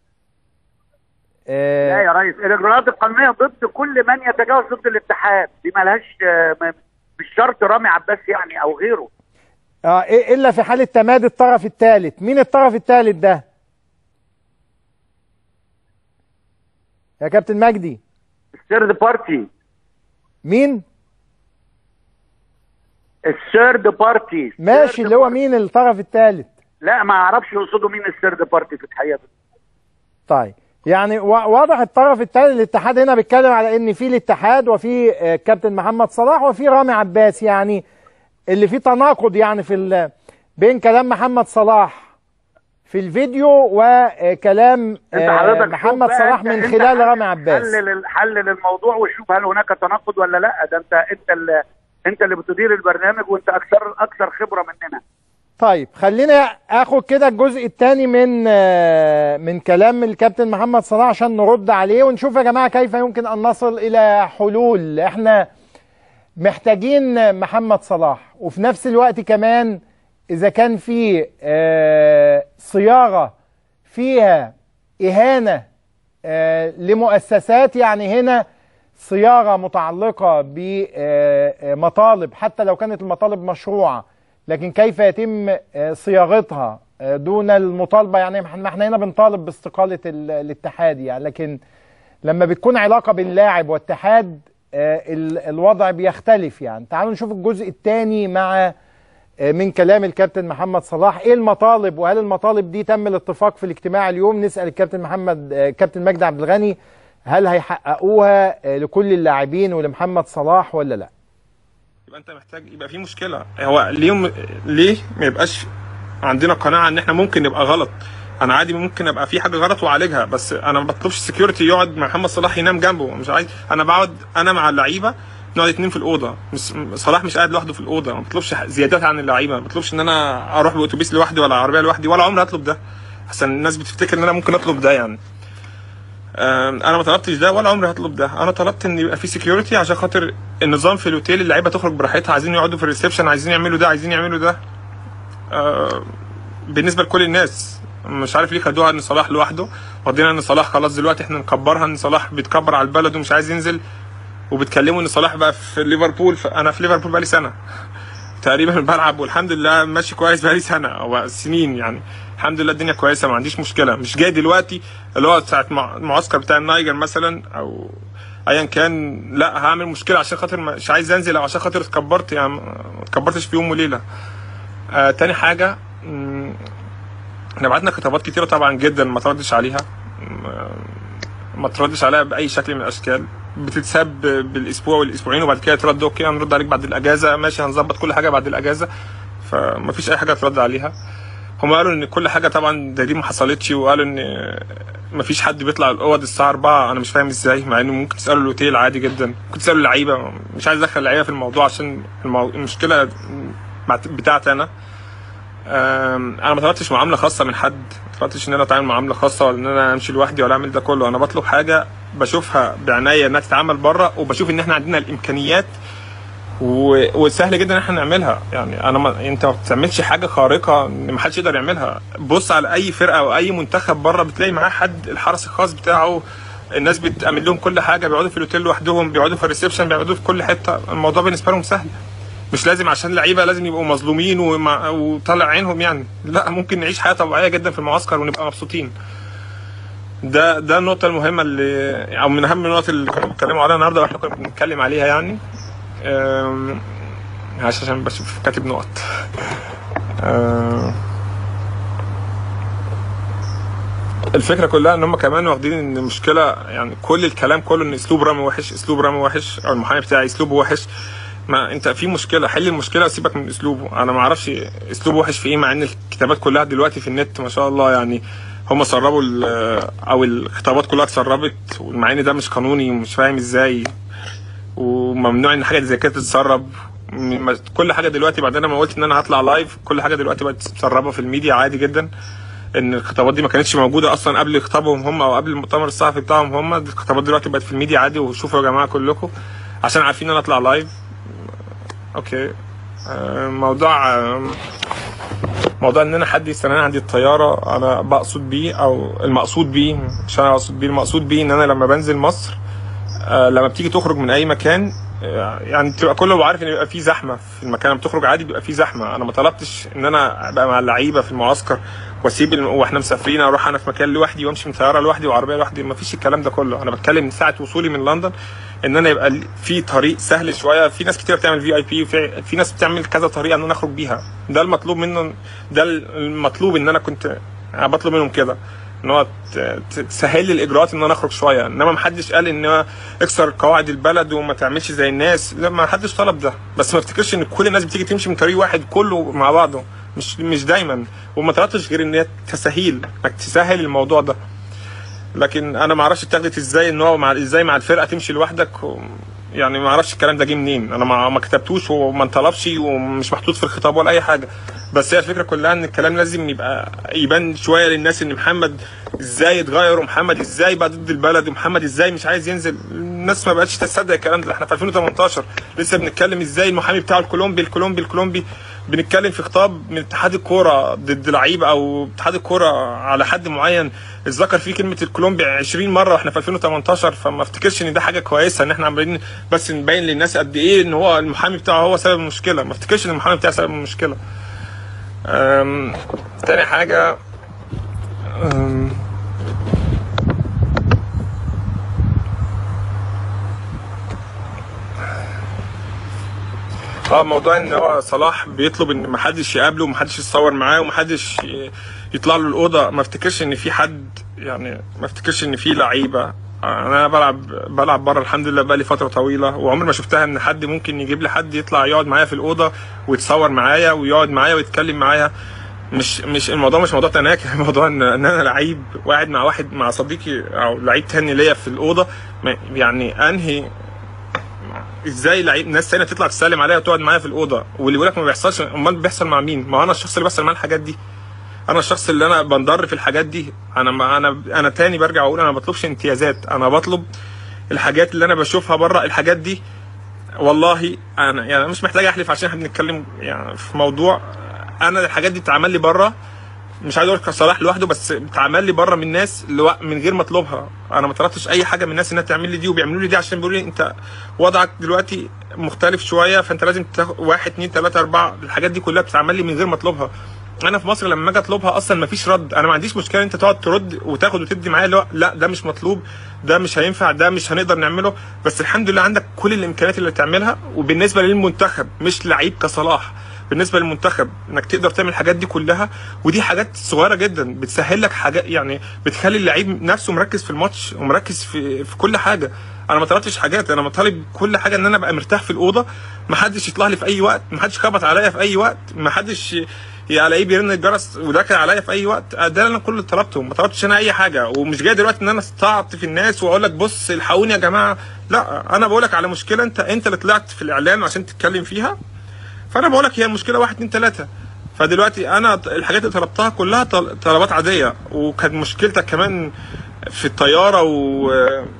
Speaker 2: آه لا يا ريس، الاجراءات القانونيه ضد كل من يتجاوز ضد الاتحاد، دي مالهاش آه مش شرط رامي عباس يعني او غيره.
Speaker 1: اه الا في حاله تمادي الطرف الثالث. مين الطرف الثالث ده يا كابتن مجدي؟
Speaker 2: الثيرد بارتي.
Speaker 1: مين؟
Speaker 2: الثيرد بارتي.
Speaker 1: ماشي، اللي هو مين الطرف الثالث؟
Speaker 2: لا ما اعرفش يقصدوا مين الثيرد بارتي في الحقيقه.
Speaker 1: طيب يعني واضح الطرف الثاني الاتحاد هنا بيتكلم على ان في الاتحاد وفي كابتن محمد صلاح وفي رامي عباس، يعني اللي فيه تناقض يعني في بين كلام محمد صلاح في الفيديو وكلام محمد صلاح من خلال رامي عباس.
Speaker 2: حلل حلل الموضوع وشوف هل هناك تناقض ولا لا. ده انت انت اللي انت اللي بتدير البرنامج وانت اكثر اكثر خبره مننا.
Speaker 1: طيب خلينا اخد كده الجزء الثاني من من كلام الكابتن محمد صلاح عشان نرد عليه ونشوف يا جماعه كيف يمكن ان نصل الى حلول. احنا محتاجين محمد صلاح، وفي نفس الوقت كمان اذا كان في صياغه فيها اهانه لمؤسسات، يعني هنا صياغه متعلقه بمطالب حتى لو كانت المطالب مشروعه، لكن كيف يتم صياغتها دون المطالبه. يعني ما احنا هنا بنطالب باستقاله الاتحاد يعني، لكن لما بتكون علاقه بين لاعب واتحاد الوضع بيختلف. يعني تعالوا نشوف الجزء الثاني مع من كلام الكابتن محمد صلاح، ايه المطالب وهل المطالب دي تم الاتفاق في الاجتماع اليوم. نسال الكابتن محمد كابتن مجدي عبد الغني هل هيحققوها لكل اللاعبين ولمحمد صلاح ولا لا؟
Speaker 3: يبقى انت محتاج يبقى في مشكله. هو ليه ليه ما يبقاش عندنا قناعه ان احنا ممكن نبقى غلط؟ انا عادي ممكن ابقى في حاجه غلط واعالجها، بس انا ما بطلبش سكيورتي يقعد مع محمد صلاح ينام جنبه، مش عايز. انا بقعد انا مع اللعيبه نقعد اتنين في الاوضه، مش صلاح مش قاعد لوحده في الاوضه. ما بطلبش زيادات عن اللعيبه، ما بطلبش ان انا اروح باتوبيس لوحدي ولا عربيه لوحدي، ولا عمري هطلب ده عشان الناس بتفتكر ان انا ممكن اطلب ده. يعني انا ما طلبتش ده ولا عمري هطلب ده. انا طلبت ان يبقى في سكيورتي عشان خاطر النظام في الاوتيل، اللعيبه تخرج براحتها، عايزين يقعدوا في الريسبشن، عايزين يعملوا ده، عايزين يعملوا ده. أه بالنسبه لكل الناس مش عارف ليه خدوها ان صلاح لوحده، واخدينها ان صلاح خلاص دلوقتي احنا نكبرها ان صلاح بيتكبر على البلد ومش عايز ينزل، وبتكلموا ان صلاح بقى في ليفربول. انا في ليفربول بقالي سنه تقريبا بلعب والحمد لله ماشي كويس بقالي سنه او سنين، يعني الحمد لله الدنيا كويسه ما عنديش مشكله. مش جاي دلوقتي اللي هو ساعه المعسكر بتاع النايجر مثلا او ايا كان لا هعمل مشكله عشان خاطر مش عايز انزل او عشان خاطر اتكبرت. يعني ما اتكبرتش في يوم وليله. آه تاني حاجه احنا بعتنا خطابات كتيره طبعا جدا ما تردش عليها، ما تردش عليها باي شكل من الاشكال، بتتساب بالاسبوع والاسبوعين وبعد كده ترد اوكي هنرد عليك بعد الاجازه، ماشي هنظبط كل حاجه بعد الاجازه، فما فيش اي حاجه ترد عليها. هم قالوا ان كل حاجه طبعا دي ما حصلتش، وقالوا ان ما فيش حد بيطلع الاوض الساعه أربعة. انا مش فاهم ازاي، مع انه ممكن تسالوا الاوتيل عادي جدا، ممكن تسالوا اللعيبه. مش عايز ادخل اللعيبه في الموضوع عشان المو... المشكله بتاعتي انا. انا ما طلبتش معامله خاصه من حد، ما طلبتش ان انا اتعامل معامله خاصه ولا ان انا امشي لوحدي ولا اعمل ده كله. انا بطلب حاجه بشوفها بعنايه انها تتعمل بره، وبشوف ان احنا عندنا الامكانيات و... وسهل جدا ان احنا نعملها. يعني انا ما... انت ما بتعملش حاجه خارقه ما حدش يقدر يعملها. بص على اي فرقه او اي منتخب بره بتلاقي معاه حد الحرس الخاص بتاعه، الناس بتعمل لهم كل حاجه، بيقعدوا في الاوتيل لوحدهم، بيقعدوا في الريسبشن، بيقعدوا في كل حته. الموضوع بالنسبه لهم سهل، مش لازم عشان لعيبه لازم يبقوا مظلومين ومع... وطالع عينهم. يعني لا، ممكن نعيش حياه طبيعيه جدا في المعسكر ونبقى مبسوطين. ده ده النقطه المهمه اللي او من اهم النقط اللي كانوا بيتكلموا عليها النهارده واحنا كنا بنتكلم عليها. يعني أم... عشان بشوف كاتب نقط. أم... الفكره كلها ان هم كمان واخدين ان المشكله، يعني كل الكلام كله ان اسلوب رامي وحش، اسلوب رامي وحش، او المحامي بتاعي اسلوبه وحش. ما انت في مشكله، حل المشكله وسيبك من اسلوبه. انا ما اعرفش اسلوبه وحش في ايه، مع ان الكتابات كلها دلوقتي في النت ما شاء الله. يعني هم سربوا او الخطابات كلها اتسربت، ومع ان ده مش قانوني ومش فاهم ازاي، وممنوع ان حاجه زي كده تتسرب. كل حاجه دلوقتي بعد انا ما قلت ان انا هطلع لايف، كل حاجه دلوقتي بقت متسربه في الميديا عادي جدا. ان الخطابات دي ما كانتش موجوده اصلا قبل خطابهم هم او قبل المؤتمر الصحفي بتاعهم هم. الخطابات دلوقتي بقت في الميديا عادي، وشوفوا يا جماعه كلكم عشان عارفين ان انا اطلع لايف. اوكي. موضوع موضوع ان انا حد يستناني عندي الطياره، انا بقصد بيه او المقصود بيه، مش انا اقصد بيه، المقصود بيه ان انا لما بنزل مصر، لما بتيجي تخرج من اي مكان، يعني تبقى كله عارف ان بيبقى فيه زحمه في المكان. لما بتخرج عادي بيبقى فيه زحمه. انا ما طلبتش ان انا ابقى مع اللعيبه في المعسكر واسيب واحنا مسافرين اروح انا في مكان لوحدي وامشي من طياره لوحدي وعربيه لوحدي. ما فيش الكلام ده كله. انا بتكلم من ساعه وصولي من لندن ان انا يبقى في طريق سهل شويه. في ناس كتير بتعمل في اي بي، وفي في ناس بتعمل كذا طريقه ان انا اخرج بيها. ده المطلوب منه، ده المطلوب ان انا كنت بطلب منهم كده. ان هو تسهل لي الاجراءات ان انا اخرج شويه، انما ما حدش قال ان هو اكسر قواعد البلد وما تعملش زي الناس، لا ما حدش طلب ده. بس ما افتكرش ان كل الناس بتيجي تمشي من طريق واحد كله مع بعضه، مش مش دايما، وما طلبتش غير ان هي تسهيل، انك تسهل الموضوع ده. لكن انا ما اعرفش اتاخدت ازاي ان هو مع ازاي مع الفرقه تمشي لوحدك و... يعني ما اعرفش الكلام ده جه منين، انا ما, ما كتبتوش وما انطلبش ومش محطوط في الخطاب ولا اي حاجه. بس هي الفكره كلها ان الكلام لازم يبقى يبان شويه للناس ان محمد ازاي اتغير، ومحمد ازاي بقى ضد البلد، ومحمد ازاي مش عايز ينزل. الناس ما بقتش تصدق الكلام ده. احنا في ألفين وتمنتاشر لسه بنتكلم ازاي المحامي بتاعه الكولومبي الكولومبي الكولومبي بنتكلم في خطاب من اتحاد الكوره ضد لعيب او اتحاد الكوره على حد معين اتذكر فيه كلمه الكولومبي عشرين مره واحنا في ألفين وتمنتاشر. فما افتكرش ان ده حاجه كويسه ان احنا عمالين بس نبين للناس قد ايه ان هو المحامي بتاعه هو سبب المشكله. ما افتكرش ان المحامي بتاعه سبب المشكله. أم... تاني حاجه أم... اه موضوع ان هو صلاح بيطلب ان محدش يقابله ومحدش يتصور معاه ومحدش يطلع له الاوضه. ما افتكرش ان في حد، يعني ما افتكرش ان في لعيبه. انا بلعب بلعب بره الحمد لله بقالي فتره طويله، وعمري ما شفتها ان حد ممكن يجيب لي حد يطلع يقعد معايا في الاوضه ويتصور معايا ويقعد معايا ويتكلم معايا. مش مش الموضوع مش موضوع تناكر، الموضوع ان ان انا لعيب وقاعد مع واحد مع صديقي او لعيب تاني ليا في الاوضه. يعني انهي ازاي لعيب ناس ثانيه تطلع تسلم عليا وتقعد معايا في الاوضه، واللي يقول لك ما بيحصلش، امال بيحصل مع مين؟ ما انا الشخص اللي بيحصل معاه الحاجات دي، انا الشخص اللي انا بنضر في الحاجات دي. انا ما انا انا تاني برجع اقول انا ما بطلبش امتيازات، انا بطلب الحاجات اللي انا بشوفها بره. الحاجات دي والله انا يعني مش محتاج احلف عشان احنا بنتكلم يعني في موضوع. انا الحاجات دي بتتعمل لي بره، مش عايز اقول كصلاح لوحده، بس بتعمل لي بره من ناس من غير ما اطلبها. انا ما طلبتش اي حاجه من الناس انها تعمل لي دي، وبيعملوا لي دي عشان بيقولوا لي انت وضعك دلوقتي مختلف شويه فانت لازم تاخد واحد اتنين تلاته اربعه. الحاجات دي كلها بتتعمل لي من غير ما اطلبها. انا في مصر لما اجي اطلبها اصلا ما فيش رد. انا ما عنديش مشكله انت تقعد ترد وتاخد وتدي معايا، لا لا ده مش مطلوب، ده مش هينفع، ده مش هنقدر نعمله. بس الحمد لله عندك كل الامكانيات اللي تعملها. وبالنسبه للمنتخب مش لعيب كصلاح، بالنسبه للمنتخب انك تقدر تعمل الحاجات دي كلها، ودي حاجات صغيره جدا بتسهل لك حاجات، يعني بتخلي اللعيب نفسه مركز في الماتش ومركز في في كل حاجه. انا ما طلبتش حاجات، انا مطالب كل حاجه ان انا ابقى مرتاح في الاوضه، ما حدش يطلع لي في اي وقت، ما حدش خبط عليا في اي وقت، ما حدش الاقيه بيرن الجرس وداخل عليا في اي وقت. ده انا كل اللي طلبته، ما طلبتش انا اي حاجه. ومش جاي دلوقتي ان انا استعط في الناس واقول لك بص الحقوني يا جماعه، لا انا بقول لك على مشكله انت انت اللي طلعت في الاعلان عشان تتكلم فيها، فانا بقول لك هي المشكله واحد اتنين تلاته. فدلوقتي انا الحاجات اللي طلبتها كلها طلبات عاديه. وكانت مشكلتك كمان في الطياره و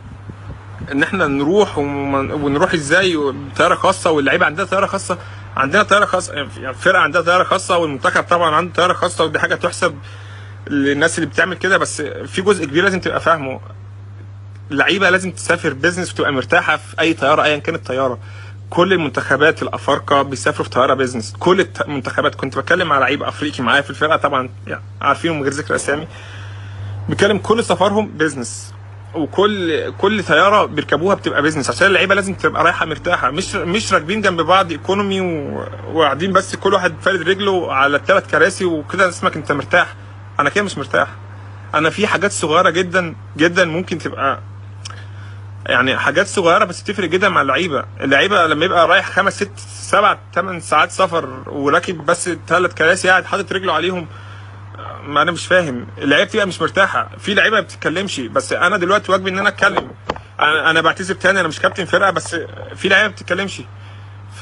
Speaker 3: ان احنا نروح ونروح ازاي بطياره خاصه، واللعيبه عندها طياره خاصه، عندنا طياره خاصه، يعني الفرقه عندها طياره خاصه، والمنتخب طبعا عنده طياره خاصه، ودي حاجه تحسب للناس اللي بتعمل كده. بس في جزء كبير لازم تبقى فاهمه، اللعيبه لازم تسافر بيزنس وتبقى مرتاحه في اي طياره ايا كانت الطياره. كل المنتخبات الافارقه بيسافروا في طياره بيزنس، كل المنتخبات. كنت بتكلم مع لعيب افريقي معايا في الفرقه طبعا يعني عارفينه من غير ذكر اسامي، بيتكلم كل سفرهم بيزنس، وكل كل طياره بيركبوها بتبقى بيزنس، عشان اللعيبه لازم تبقى رايحه مرتاحه، مش مش راكبين جنب بعض ايكونومي وقاعدين بس كل واحد فارد رجله على الثلاث كراسي وكده اسمك انت مرتاح. انا كده مش مرتاح. انا في حاجات صغيره جدا جدا ممكن تبقى يعني حاجات صغيره بس تفرق جدا مع اللعيبه. اللعيبه لما يبقى رايح خمس ست سبع ثمان ساعات سفر وراكب بس ثلاث كراسي قاعد حاطط رجله عليهم، ما انا مش فاهم. اللعيبه بتبقى مش مرتاحه. في لعيبه ما بتتكلمش، بس انا دلوقتي واجبي ان انا اتكلم. انا انا بعتذر تاني، انا مش كابتن فرقه، بس في لعيبه ما بتتكلمش. ف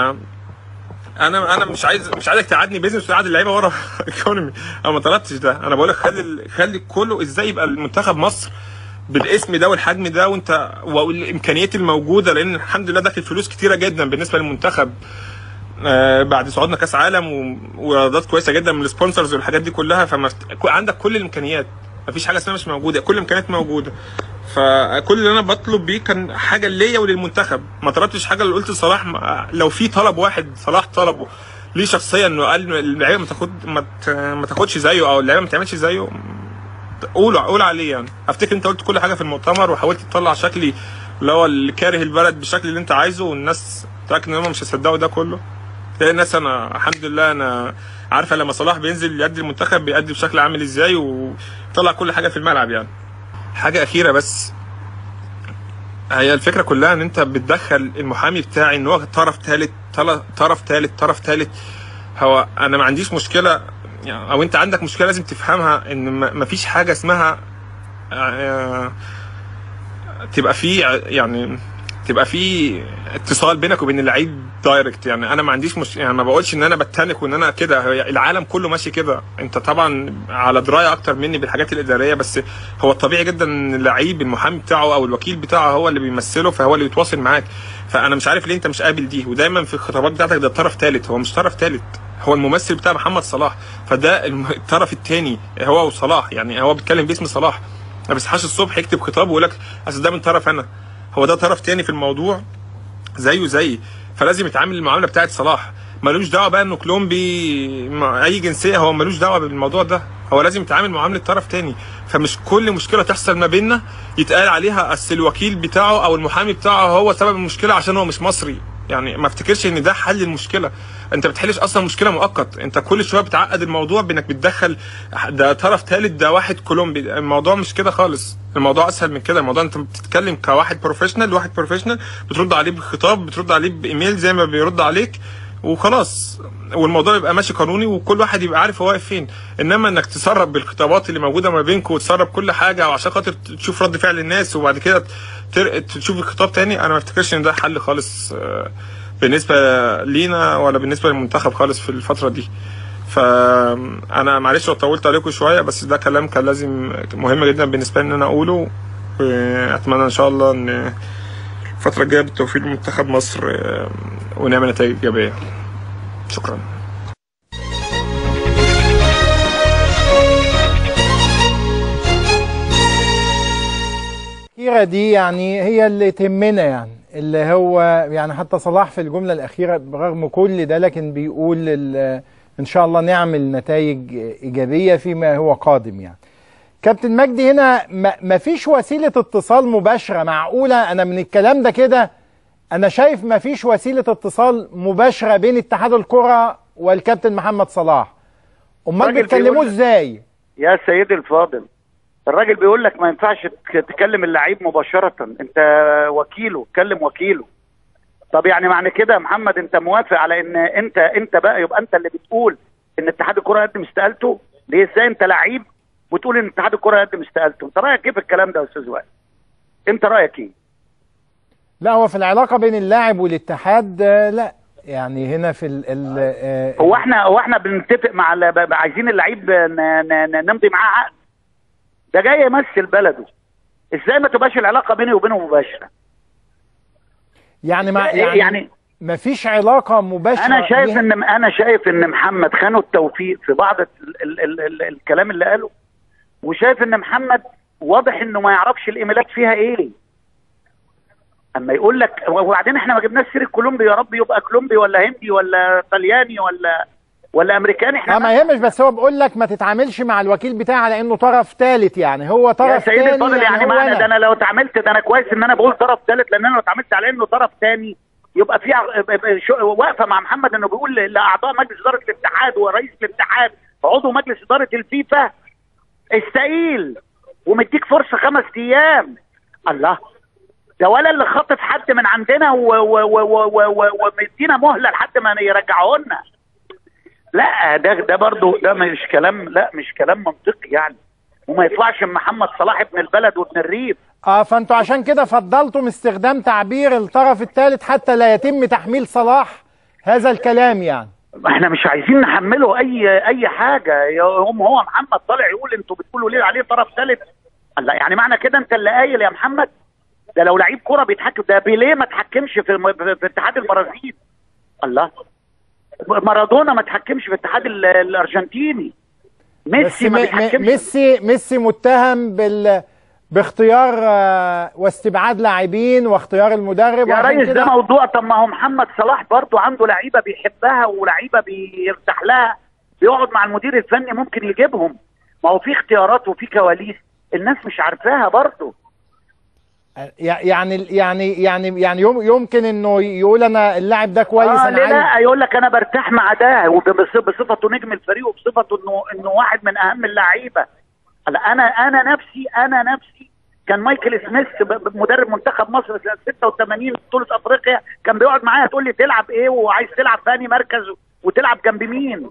Speaker 3: انا انا مش عايز مش عايزك تقعدني بيزنس وتقعد اللعيبه ورا ايكونومي. انا ما طلبتش ده. انا بقول لك خلي خلي كله ازاي يبقى المنتخب مصر بالاسم ده والحجم ده وانت والامكانيات الموجوده، لان الحمد لله داخل فلوس كتيره جدا بالنسبه للمنتخب آه بعد صعودنا كاس عالم وايرادات كويسه جدا من السبونسرز والحاجات دي كلها. فعندك كل الامكانيات، مفيش حاجه اسمها مش موجوده، كل الامكانيات موجوده. فكل اللي انا بطلب بيه كان حاجه ليا وللمنتخب. ما طلبتش حاجه اللي قلت لصلاح. لو في طلب واحد صلاح طلبه ليه شخصيا انه قال اللعيبه ما تاخد ما تاخدش زيه او اللعيبه ما تعملش زيه، قول قول عليه. يعني افتكر انت قلت كل حاجه في المؤتمر وحاولت تطلع شكلي اللي هو اللي كاره البلد بالشكل اللي انت عايزه، والناس متاكد ان هم مش هيصدقوا ده كله. لان الناس انا الحمد لله انا عارفه لما صلاح بينزل يأدي المنتخب بيأدي بشكل عامل ازاي، وطلع كل حاجه في الملعب يعني. حاجه اخيره بس، هي الفكره كلها ان انت بتدخل المحامي بتاعي ان هو طرف ثالث طرف ثالث طرف ثالث. هو انا ما عنديش مشكله يعني، او انت عندك مشكله لازم تفهمها، ان ما فيش حاجه اسمها تبقى في يعني تبقى في اتصال بينك وبين اللعيب دايركت يعني. انا ما عنديش مش يعني ما بقولش ان انا بتنك وان انا كده، العالم كله ماشي كده. انت طبعا على درايه اكتر مني بالحاجات الاداريه، بس هو الطبيعي جدا ان اللعيب المحامي بتاعه او الوكيل بتاعه هو اللي بيمثله، فهو اللي بيتواصل معاك. فانا مش عارف ليه انت مش قابل دي، ودايما في الخطابات بتاعتك ده طرف ثالث. هو مش طرف ثالث، هو الممثل بتاع محمد صلاح، فده الطرف الثاني هو وصلاح يعني. هو بيتكلم باسم صلاح، ما بيصحاش الصبح يكتب خطاب ويقول لك اصل ده من طرف انا، هو ده طرف تاني في الموضوع زيه زي. فلازم يتعامل المعامله بتاعت صلاح، ملوش دعوه بقى انه كولومبي اي جنسيه، هو ملوش دعوه بالموضوع ده، هو لازم يتعامل معامله طرف تاني. فمش كل مشكله تحصل ما بيننا يتقال عليها اصل الوكيل بتاعه او المحامي بتاعه هو سبب المشكله عشان هو مش مصري يعني. ما افتكرش ان ده حل المشكله. انت بتحلش اصلا مشكله مؤقت، انت كل شويه بتعقد الموضوع بانك بتدخل ده طرف ثالث ده واحد كولومبي. الموضوع مش كده خالص، الموضوع اسهل من كده. الموضوع انت بتتكلم كواحد بروفيشنال، واحد بروفيشنال بترد عليه بخطاب، بترد عليه بايميل زي ما بيرد عليك وخلاص، والموضوع يبقى ماشي قانوني وكل واحد يبقى عارف هو واقف فين. انما انك تسرب بالخطابات اللي موجوده ما بينكم وتسرب كل حاجه وعشان خاطر تشوف رد فعل الناس وبعد كده تشوف الخطاب تاني، انا ما افتكرش ان ده حل خالص بالنسبه لينا ولا بالنسبه للمنتخب خالص في الفتره دي. فانا معلش لو طولت عليكم شويه، بس ده كلام كان لازم مهم جدا بالنسبه لي ان انا اقوله، واتمنى ان شاء الله ان الفتره الجايه بالتوفيق لمنتخب مصر ونعمل نتائج ايجابيه. شكرا.
Speaker 1: الأخيرة دي يعني هي اللي تهمنا يعني، اللي هو يعني حتى صلاح في الجملة الأخيرة برغم كل ده لكن بيقول إن شاء الله نعمل نتائج إيجابية فيما هو قادم يعني. كابتن مجدي، هنا ما فيش وسيلة اتصال مباشرة معقولة؟ أنا من الكلام ده كده أنا شايف ما فيش وسيلة اتصال مباشرة بين اتحاد الكرة والكابتن محمد صلاح. أمال بيتكلموا إزاي؟
Speaker 2: يا سيدي الفاضل، الراجل بيقول لك ما ينفعش تكلم اللعيب مباشرة، انت وكيله، كلم وكيله. طب يعني معنى كده يا محمد انت موافق على ان انت انت بقى يبقى انت اللي بتقول ان اتحاد الكرة يقدم استقالته؟ ليه؟ ازاي انت لعيب وتقول ان اتحاد الكرة يقدم استقالته؟ انت رايك ايه في الكلام ده يا استاذ وائل؟ انت رايك ايه؟
Speaker 1: لا، هو في العلاقة بين اللاعب والاتحاد لا يعني هنا في ال ال
Speaker 2: هو احنا هو احنا بنتفق مع عايزين اللعيب نمضي معاه عقد؟ ده جاي يمثل بلده، ازاي ما تبقاش العلاقه بيني وبينه مباشره؟
Speaker 1: يعني ما يعني, يعني ما فيش علاقه مباشره.
Speaker 2: انا شايف بيها. ان انا شايف ان محمد خانه التوفيق في بعض ال ال ال ال الكلام اللي قاله، وشايف ان محمد واضح انه ما يعرفش الايميلات فيها ايه. اما يقول لك، وبعدين احنا ما جبناش سيره كولومبي، يا رب يبقى كولومبي ولا هندي ولا طلياني ولا ولا امريكاني. احنا
Speaker 1: ما يهمش، بس هو بيقول لك ما تتعاملش مع الوكيل بتاعي على انه طرف ثالث، يعني هو طرف ثاني.
Speaker 2: يا سيدي الفاضل، يعني, يعني معنى ده انا لو اتعاملت، ده انا كويس ان انا بقول طرف ثالث، لان انا لو اتعاملت على انه طرف ثاني يبقى في واقفه مع محمد انه بيقول لاعضاء مجلس اداره الاتحاد ورئيس الاتحاد عضو مجلس اداره الفيفا استقيل ومديك فرصه خمس ايام. الله، ده ولا اللي خاطف حد من عندنا ومدينا مهله لحد ما يرجعوه لنا. لا، ده ده برضه ده مش كلام، لا مش كلام منطقي يعني، وما يطلعش من محمد صلاح ابن البلد وابن الريف.
Speaker 1: اه فانتوا عشان كده فضلتم استخدام تعبير الطرف الثالث حتى لا يتم تحميل صلاح هذا الكلام يعني.
Speaker 2: احنا مش عايزين نحمله اي اي حاجه، هم هو محمد طالع يقول انتوا بتقولوا ليه عليه طرف ثالث؟ الله، يعني معنى كده انت اللي قايل يا محمد؟ ده لو لعيب كوره بيتحكم، ده بيليه ما تحكمش في, في اتحاد البرازيل. الله، مارادونا ما تحكمش في الاتحاد الارجنتيني، ميسي ما بيتحكمش.
Speaker 1: ميسي ميسي متهم بال باختيار واستبعاد لاعبين واختيار المدرب
Speaker 2: يا ريس، ده موضوع. طب ما هو محمد صلاح برضه عنده لعيبه بيحبها ولعيبه بيرتاح لها، بيقعد مع المدير الفني ممكن يجيبهم. ما هو في اختيارات وفي كواليس الناس مش عارفاها برضه.
Speaker 1: يعني يعني يعني يعني يمكن انه يقول انا اللاعب ده كويس.
Speaker 2: اه
Speaker 1: انا
Speaker 2: ليه لا، يقول لك انا برتاح مع ده وبصفته نجم الفريق وبصفته انه انه واحد من اهم اللعيبه. انا انا نفسي انا نفسي كان مايكل سميث مدرب منتخب مصر سنه ستة وثمانين بطوله افريقيا، كان بيقعد معايا تقول لي تلعب ايه وعايز تلعب في انهي مركز وتلعب جنب مين.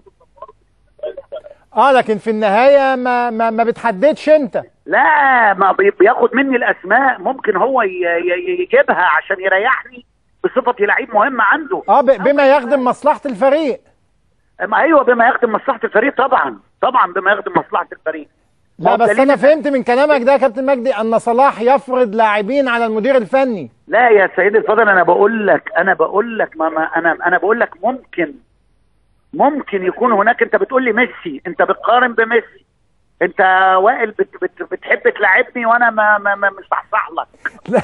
Speaker 1: اه لكن في النهايه ما ما, ما بتحددش انت.
Speaker 2: لا، ما بياخد مني الاسماء، ممكن هو يجيبها عشان يريحني بصفتي لعيب مهم عنده.
Speaker 1: اه بما يخدم مصلحه الفريق.
Speaker 2: ما ايوه بما يخدم مصلحه الفريق، طبعا طبعا بما يخدم مصلحه الفريق.
Speaker 1: لا بس انا فهمت من كلامك ده يا كابتن مجدي ان صلاح يفرض لاعبين على المدير الفني.
Speaker 2: لا يا سيدي الفاضل، انا بقول لك انا بقول لك ما, ما انا انا بقول لك ممكن ممكن يكون هناك. انت بتقول لي ميسي، انت بتقارن بميسي، انت وائل بت بت بتحب تلعبني وانا ما ما, ما مصحصح لك.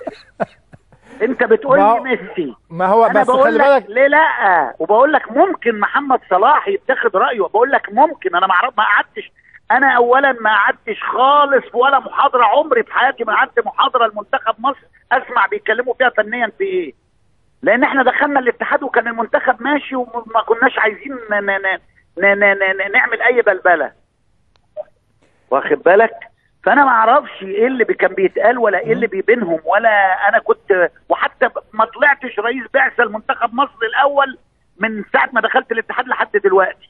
Speaker 2: انت بتقول لي ميسي،
Speaker 1: ما هو بس خلي بالك
Speaker 2: ليه لا، وبقول لك ممكن محمد صلاح يتخذ رايه، بقول لك ممكن. انا ما ما قعدتش انا اولا ما قعدتش خالص في ولا محاضره عمري في حياتي ما قعدت محاضره لمنتخب مصر اسمع بيتكلموا فيها فنيا في ايه، لان احنا دخلنا الاتحاد وكان المنتخب ماشي وما كناش عايزين ن ن ن ن ن نعمل اي بلبله، واخد بالك. فانا ما اعرفش ايه اللي كان بيتقال ولا ايه اللي بيبينهم، ولا انا كنت، وحتى ما طلعتش رئيس بعثه لمنتخب مصر الاول من ساعه ما دخلت الاتحاد لحد دلوقتي.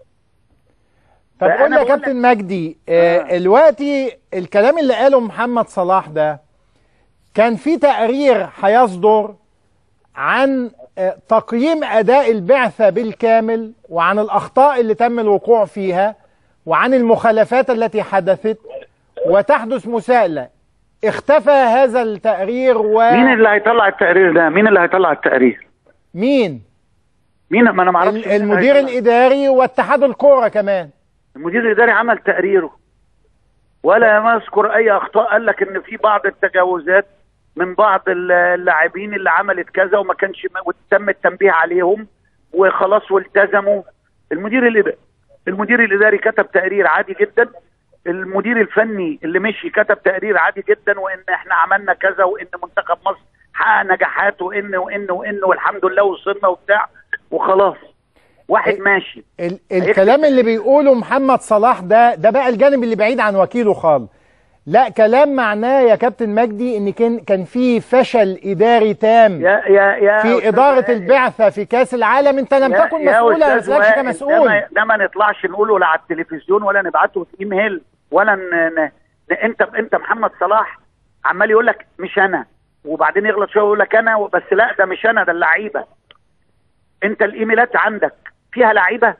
Speaker 1: طب قول لي يا كابتن مجدي، آه دلوقتي الكلام اللي قاله محمد صلاح ده كان في تقرير هيصدر عن آه تقييم اداء البعثه بالكامل وعن الاخطاء اللي تم الوقوع فيها وعن المخالفات التي حدثت وتحدث مساءله. اختفى هذا التقرير و
Speaker 2: مين اللي هيطلع التقرير ده؟ مين اللي هيطلع التقرير؟
Speaker 1: مين؟
Speaker 2: مين؟ ما انا ما اعرفش.
Speaker 1: المدير الاداري واتحاد الكوره كمان.
Speaker 2: المدير الاداري عمل تقريره ولا ما اذكر اي اخطاء، قال لك ان في بعض التجاوزات من بعض اللاعبين اللي عملت كذا وما كانش وتم التنبيه عليهم وخلاص والتزموا. المدير الاداري المدير الاداري كتب تقرير عادي جدا، المدير الفني اللي مشي كتب تقرير عادي جدا، وان احنا عملنا كذا وان منتخب مصر حقق نجاحات وان وان وان والحمد لله وصلنا وبتاع وخلاص. واحد ماشي.
Speaker 1: ال الكلام اللي بيقوله محمد صلاح ده ده بقى الجانب اللي بعيد عن وكيله خالص. لا كلام معناه يا كابتن مجدي ان كان كان في فشل اداري تام
Speaker 2: يا يا يا
Speaker 1: في اداره البعثه في كاس العالم. انت لم تكن مسؤولا، ما تسالكش كمسؤول.
Speaker 2: ده ما نطلعش نقوله لا على التلفزيون ولا نبعته في ايميل ولا ن... ن... ن... انت انت محمد صلاح عمال يقول لك مش انا، وبعدين يغلط شويه ويقول لك انا، بس لا ده مش انا، ده اللعيبه. انت الايميلات عندك فيها لعيبه؟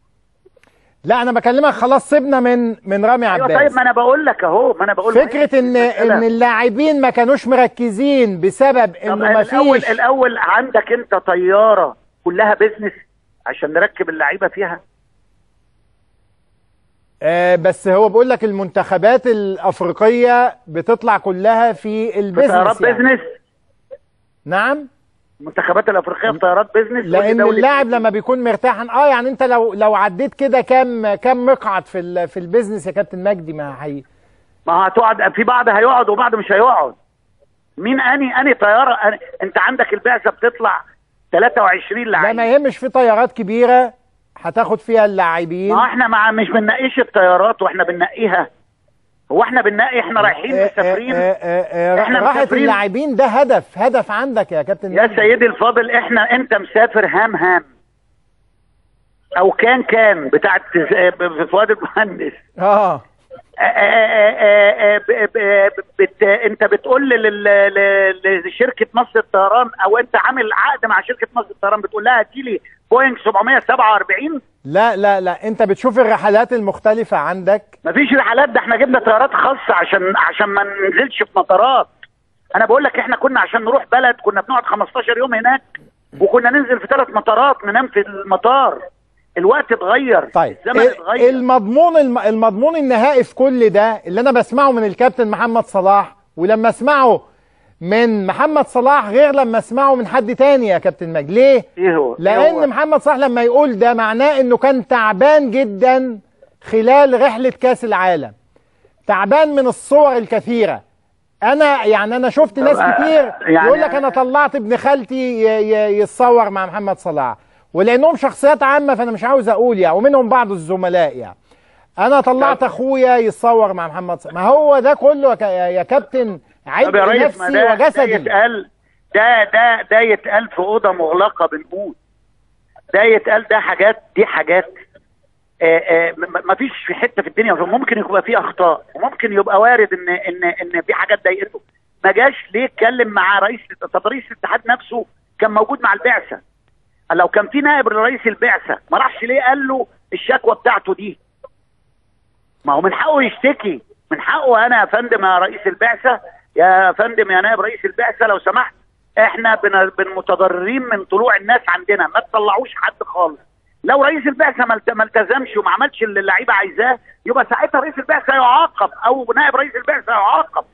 Speaker 1: لا انا بكلمك خلاص، سيبنا من من رامي عباس.
Speaker 2: ايوه طيب ما انا بقول لك اهو، ما انا بقول
Speaker 1: فكره ان ان اللاعبين ما كانوش مركزين بسبب انه ما فيش.
Speaker 2: الاول الاول عندك انت طياره كلها بيزنس عشان نركب اللعيبه فيها.
Speaker 1: آه بس هو بيقول لك المنتخبات الافريقيه بتطلع كلها في البيزنس.
Speaker 2: طيارات يعني. بيزنس.
Speaker 1: نعم.
Speaker 2: المنتخبات الافريقيه بطيارات بيزنس،
Speaker 1: لان اللاعب لما بيكون مرتاحا اه يعني انت لو لو عديت كده كام كام مقعد في في البيزنس يا كابتن مجدي، ما هي
Speaker 2: ما هتقعد في بعض هيقعد وبعض مش هيقعد. مين اني اني طياره أني. انت عندك البعثه بتطلع ثلاثة وعشرين لاعب.
Speaker 1: لا ما يهمش، في طيارات كبيره هتاخد فيها اللاعبين.
Speaker 2: ما احنا مع مش بننقيش الطيارات واحنا بننقيها. هو احنا بننقي؟ احنا رايحين مسافرين.
Speaker 1: احنا راحه اللاعبين ده هدف هدف عندك يا كابتن
Speaker 2: يا سيدي الفاضل. احنا انت مسافر هام هام او كان كان بتاعت فؤاد المهندس.
Speaker 1: اه
Speaker 2: بت... انت بتقول لشركه مصر الطيران او انت عامل عقد مع شركه مصر الطيران بتقول لها هاتي لي بوينج سبعمية وسبعة وأربعين؟
Speaker 1: لا لا لا انت بتشوف الرحلات المختلفه عندك.
Speaker 2: مفيش رحلات، ده احنا جبنا طيارات خاصه عشان عشان ما ننزلش في مطارات. انا بقول لك احنا كنا عشان نروح بلد كنا بنقعد خمستاشر يوم هناك وكنا ننزل في ثلاث مطارات ننام في المطار. الوقت اتغير.
Speaker 1: طيب
Speaker 2: الزمن اتغير.
Speaker 1: المضمون المضمون النهائي في كل ده اللي انا بسمعه من الكابتن محمد صلاح، ولما اسمعه من محمد صلاح غير لما اسمعه من حد تاني يا كابتن مجدي. ليه؟
Speaker 2: ايه هو؟
Speaker 1: لان
Speaker 2: إيه هو؟
Speaker 1: محمد صلاح لما يقول ده معناه انه كان تعبان جدا خلال رحله كاس العالم، تعبان من الصور الكثيره. انا يعني انا شفت ناس كتير يعني يقول لك انا طلعت ابن خالتي يتصور مع محمد صلاح، ولانهم شخصيات عامه فانا مش عاوز اقول يعني، ومنهم بعض الزملاء يعني. انا طلعت اخويا يتصور مع محمد صلاح، ما هو ده كله يا كابتن عيب نفسي وجسدي.
Speaker 2: ده يتقال ده ده ده يتقال في اوضه مغلقه بنقول، ده يتقال، ده حاجات، دي حاجات ما فيش في حته في الدنيا. ممكن يبقى في اخطاء، وممكن يبقى وارد ان ان ان في حاجات ضايقته. ما جاش ليه اتكلم مع رئيس طب رئيس الاتحاد نفسه كان موجود مع البعثه، لو كان في نائب لرئيس البعثه ما راحش ليه قال له الشكوى بتاعته دي؟ ما هو من حقه يشتكي، من حقه. انا يا فندم يا رئيس البعثه، يا فندم يا نائب رئيس البعثه، لو سمحت احنا بنمتضررين من طلوع الناس عندنا، ما تطلعوش حد خالص. لو رئيس البعثه ما التزمش وما عملش اللي اللعيبه عايزاه، يبقى ساعتها رئيس البعثه يعاقب او نائب رئيس البعثه يعاقب.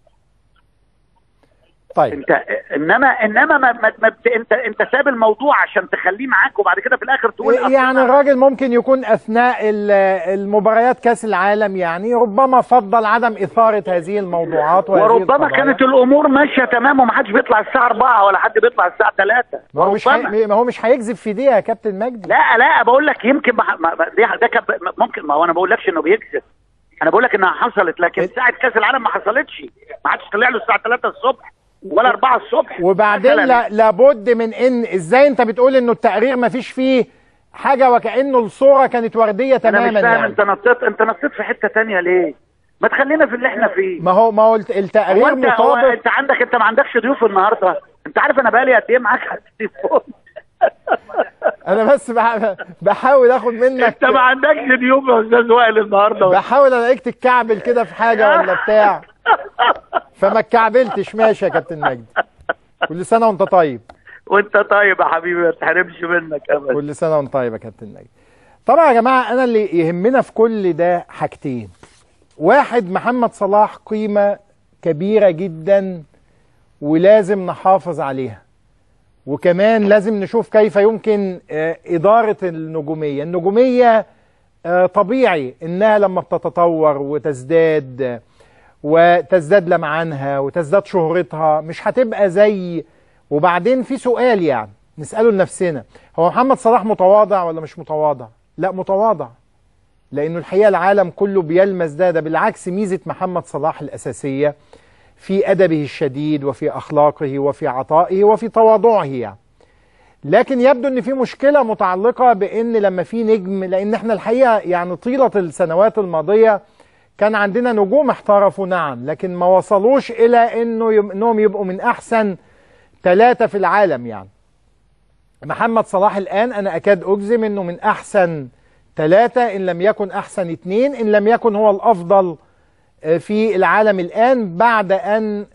Speaker 1: طيب
Speaker 2: انت انما انما ما, ما, ما انت انت ساب الموضوع عشان تخليه معاك، وبعد كده في الاخر تقول
Speaker 1: يعني الراجل ممكن يكون اثناء المباريات كاس العالم يعني ربما فضل عدم اثاره هذه الموضوعات
Speaker 2: وربما كانت الامور ماشيه تمام ومحدش بيطلع الساعه أربعة ولا حد بيطلع الساعه ثلاثة.
Speaker 1: ما هو مش حي... ما هو مش هيكذب في دي يا كابتن مجدي.
Speaker 2: لا لا بقول لك يمكن بح... ما... ده كب... ممكن، ما هو انا بقول لكش انه بيكذب، انا بقول لك انها حصلت، لكن ساعه كاس العالم ما حصلتش، ما حدش طلع له الساعه ثلاثة الصبح ولا أربعة الصبح.
Speaker 1: وبعدين لا لابد من ان ازاي انت بتقول انه التقرير ما فيش فيه حاجه وكانه الصوره كانت ورديه تماما؟
Speaker 2: انا مش فاهم
Speaker 1: يعني
Speaker 2: انت نطيت انت نطيت في حته ثانيه ليه؟ ما تخلينا في اللي احنا فيه.
Speaker 1: ما هو ما هو التقرير
Speaker 2: انت
Speaker 1: مطابق.
Speaker 2: انت عندك انت ما عندكش ضيوف النهارده؟ انت عارف انا بقالي قد ايه معاك على التليفون؟
Speaker 1: انا بس بحاول اخد منك.
Speaker 2: انت ما عندكش ضيوف يا استاذ وائل النهارده؟
Speaker 1: بحاول الاقيك تتكعبل كده في حاجه ولا بتاع، فما اتكعبلتش. ماشي يا كابتن مجدي، كل سنه وانت طيب.
Speaker 2: وانت طيب يا حبيبي، ما تحرمش منك ابدا.
Speaker 1: كل سنه وانت طيب يا كابتن مجدي. طبعا يا جماعه انا اللي يهمنا في كل ده حاجتين. واحد، محمد صلاح قيمه كبيره جدا ولازم نحافظ عليها، وكمان لازم نشوف كيف يمكن اداره النجوميه. النجوميه طبيعي انها لما بتتطور وتزداد وتزداد لمعانها وتزداد شهرتها مش هتبقى زي. وبعدين في سؤال يعني نسأله لنفسنا، هو محمد صلاح متواضع ولا مش متواضع؟ لا متواضع، لأنه الحقيقة العالم كله بيلمس ده. ده بالعكس ميزة محمد صلاح الأساسية في أدبه الشديد وفي أخلاقه وفي عطائه وفي تواضعه يعني. لكن يبدو أن في مشكلة متعلقة بأن لما في نجم، لأن احنا الحقيقة يعني طيلة السنوات الماضية كان عندنا نجوم احترفوا نعم، لكن ما وصلوش إلى إنه يب... إنهم يبقوا من أحسن ثلاثة في العالم يعني. محمد صلاح الآن أنا أكاد أجزم إنه من أحسن ثلاثة إن لم يكن أحسن اثنين، إن لم يكن هو الأفضل في العالم الآن، بعد أن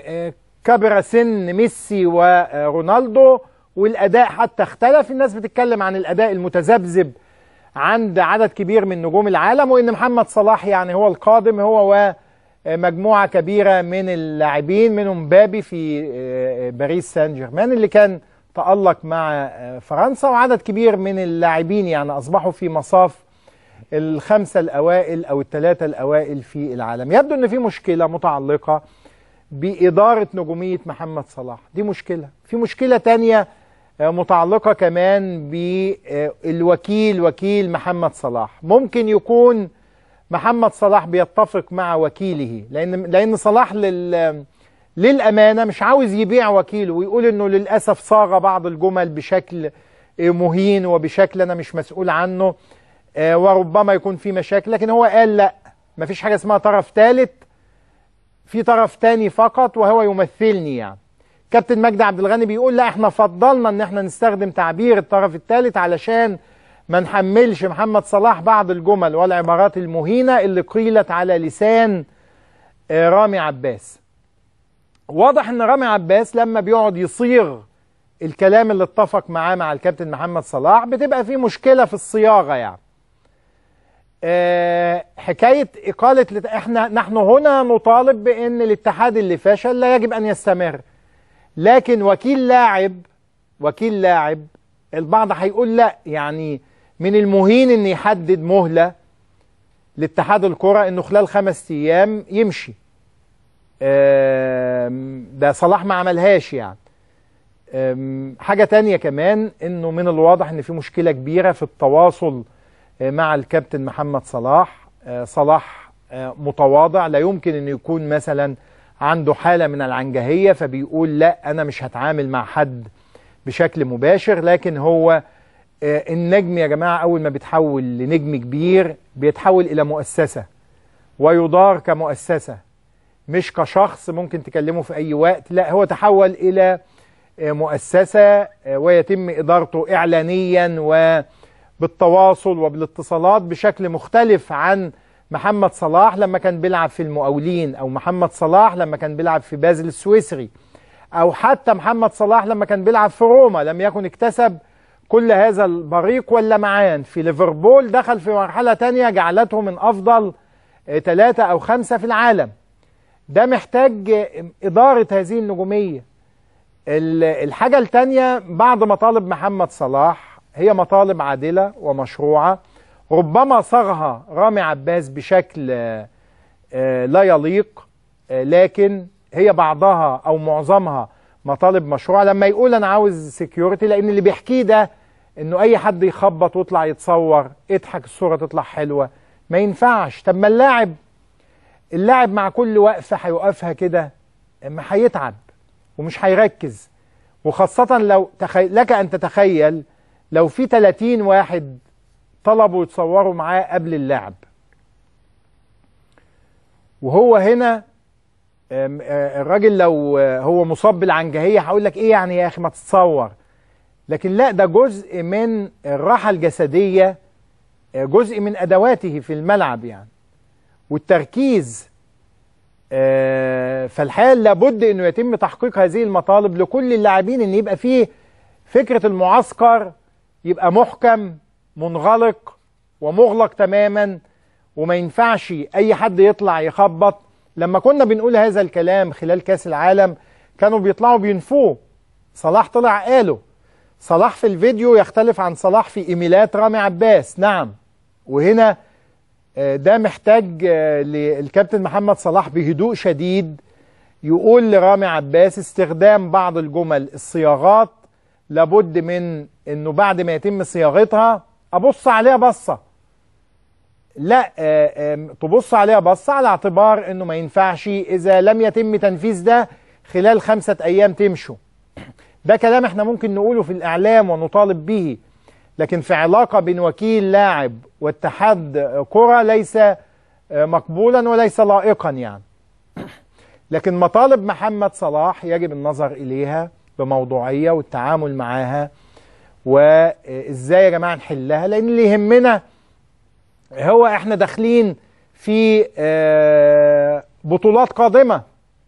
Speaker 1: كبر سن ميسي ورونالدو والأداء حتى اختلف. الناس بتتكلم عن الأداء المتذبذب عند عدد كبير من نجوم العالم، وإن محمد صلاح يعني هو القادم، هو ومجموعة كبيرة من اللاعبين، منهم مبابي في باريس سان جيرمان اللي كان تألق مع فرنسا، وعدد كبير من اللاعبين يعني أصبحوا في مصاف الخمسة الأوائل أو الثلاثة الأوائل في العالم. يبدو أن في مشكلة متعلقة بإدارة نجومية محمد صلاح، دي مشكلة. في مشكلة تانية متعلقة كمان بالوكيل، وكيل محمد صلاح. ممكن يكون محمد صلاح بيتفق مع وكيله، لأن لأن صلاح لل للأمانة مش عاوز يبيع وكيله ويقول إنه للأسف صاغ بعض الجمل بشكل مهين وبشكل أنا مش مسؤول عنه وربما يكون في مشاكل. لكن هو قال لا، مفيش حاجة اسمها طرف ثالث، في طرف تاني فقط وهو يمثلني يعني. كابتن مجدي عبد الغني بيقول لا، احنا فضلنا ان احنا نستخدم تعبير الطرف الثالث علشان ما نحملش محمد صلاح بعض الجمل والعبارات المهينة اللي قيلت على لسان رامي عباس. واضح ان رامي عباس لما بيقعد يصيغ الكلام اللي اتفق معاه مع الكابتن محمد صلاح بتبقى فيه مشكلة في الصياغة يعني. أه حكاية إقالة لت... احنا نحن هنا نطالب بأن الاتحاد اللي فشل لا يجب أن يستمر، لكن وكيل لاعب وكيل لاعب البعض هيقول لا، يعني من المهين أن يحدد مهلة لاتحاد الكرة أنه خلال خمس أيام يمشي. ده صلاح ما عملهاش يعني. حاجة تانية كمان، انه من الواضح ان في مشكلة كبيرة في التواصل مع الكابتن محمد صلاح. صلاح متواضع، لا يمكن انه يكون مثلا عنده حالة من العنجهية فبيقول لا انا مش هتعامل مع حد بشكل مباشر، لكن هو النجم يا جماعة اول ما بيتحول لنجم كبير بيتحول الى مؤسسة ويدار كمؤسسة مش كشخص ممكن تكلمه في اي وقت. لا، هو تحول الى مؤسسة ويتم ادارته اعلانيا وبالتواصل وبالاتصالات بشكل مختلف عن محمد صلاح لما كان بيلعب في المقاولين، او محمد صلاح لما كان بيلعب في بازل السويسري، او حتى محمد صلاح لما كان بيلعب في روما لم يكن اكتسب كل هذا البريق واللمعان. في ليفربول دخل في مرحلة تانية جعلته من افضل ثلاثة او خمسة في العالم. ده محتاج ادارة هذه النجومية. الحاجة التانية، بعض مطالب محمد صلاح هي مطالب عادلة ومشروعة، ربما صاغها رامي عباس بشكل لا يليق، لكن هي بعضها او معظمها مطالب مشروعة. لما يقول انا عاوز سيكيورتي، لان اللي بيحكيه ده انه اي حد يخبط ويطلع يتصور اضحك الصورة تطلع حلوة، ما ينفعش. طب ما اللاعب اللاعب مع كل وقفة هيوقفها كده ما هيتعب ومش هيركز، وخاصة لو تخي... لك ان تتخيل لو في ثلاثين واحد طلبوا يتصوروا معاه قبل اللعب، وهو هنا الراجل لو هو مصاب بالعنجهية هقول لك ايه يعني يا اخي ما تتصور، لكن لا، ده جزء من الراحة الجسدية، جزء من ادواته في الملعب يعني، والتركيز. فالحقيقة لابد انه يتم تحقيق هذه المطالب لكل اللاعبين، ان يبقى فيه فكرة المعسكر يبقى محكم منغلق ومغلق تماما، وما ينفعش اي حد يطلع يخبط. لما كنا بنقول هذا الكلام خلال كاس العالم كانوا بيطلعوا بينفوه، صلاح طلع قاله. صلاح في الفيديو يختلف عن صلاح في ايميلات رامي عباس، نعم. وهنا ده محتاج للكابتن محمد صلاح بهدوء شديد يقول لرامي عباس استخدام بعض الجمل، الصياغات لابد من انه بعد ما يتم صياغتها ابص عليها بصة، لا تبص عليها بصة على اعتبار انه ما ينفعش اذا لم يتم تنفيذ ده خلال خمسة ايام تمشوا. ده كلام احنا ممكن نقوله في الاعلام ونطالب به، لكن في علاقة بين وكيل لاعب واتحاد كرة ليس مقبولا وليس لائقا يعني. لكن مطالب محمد صلاح يجب النظر اليها بموضوعية والتعامل معاها، وازاي يا جماعة نحلها، لان اللي يهمنا هو احنا داخلين في بطولات قادمة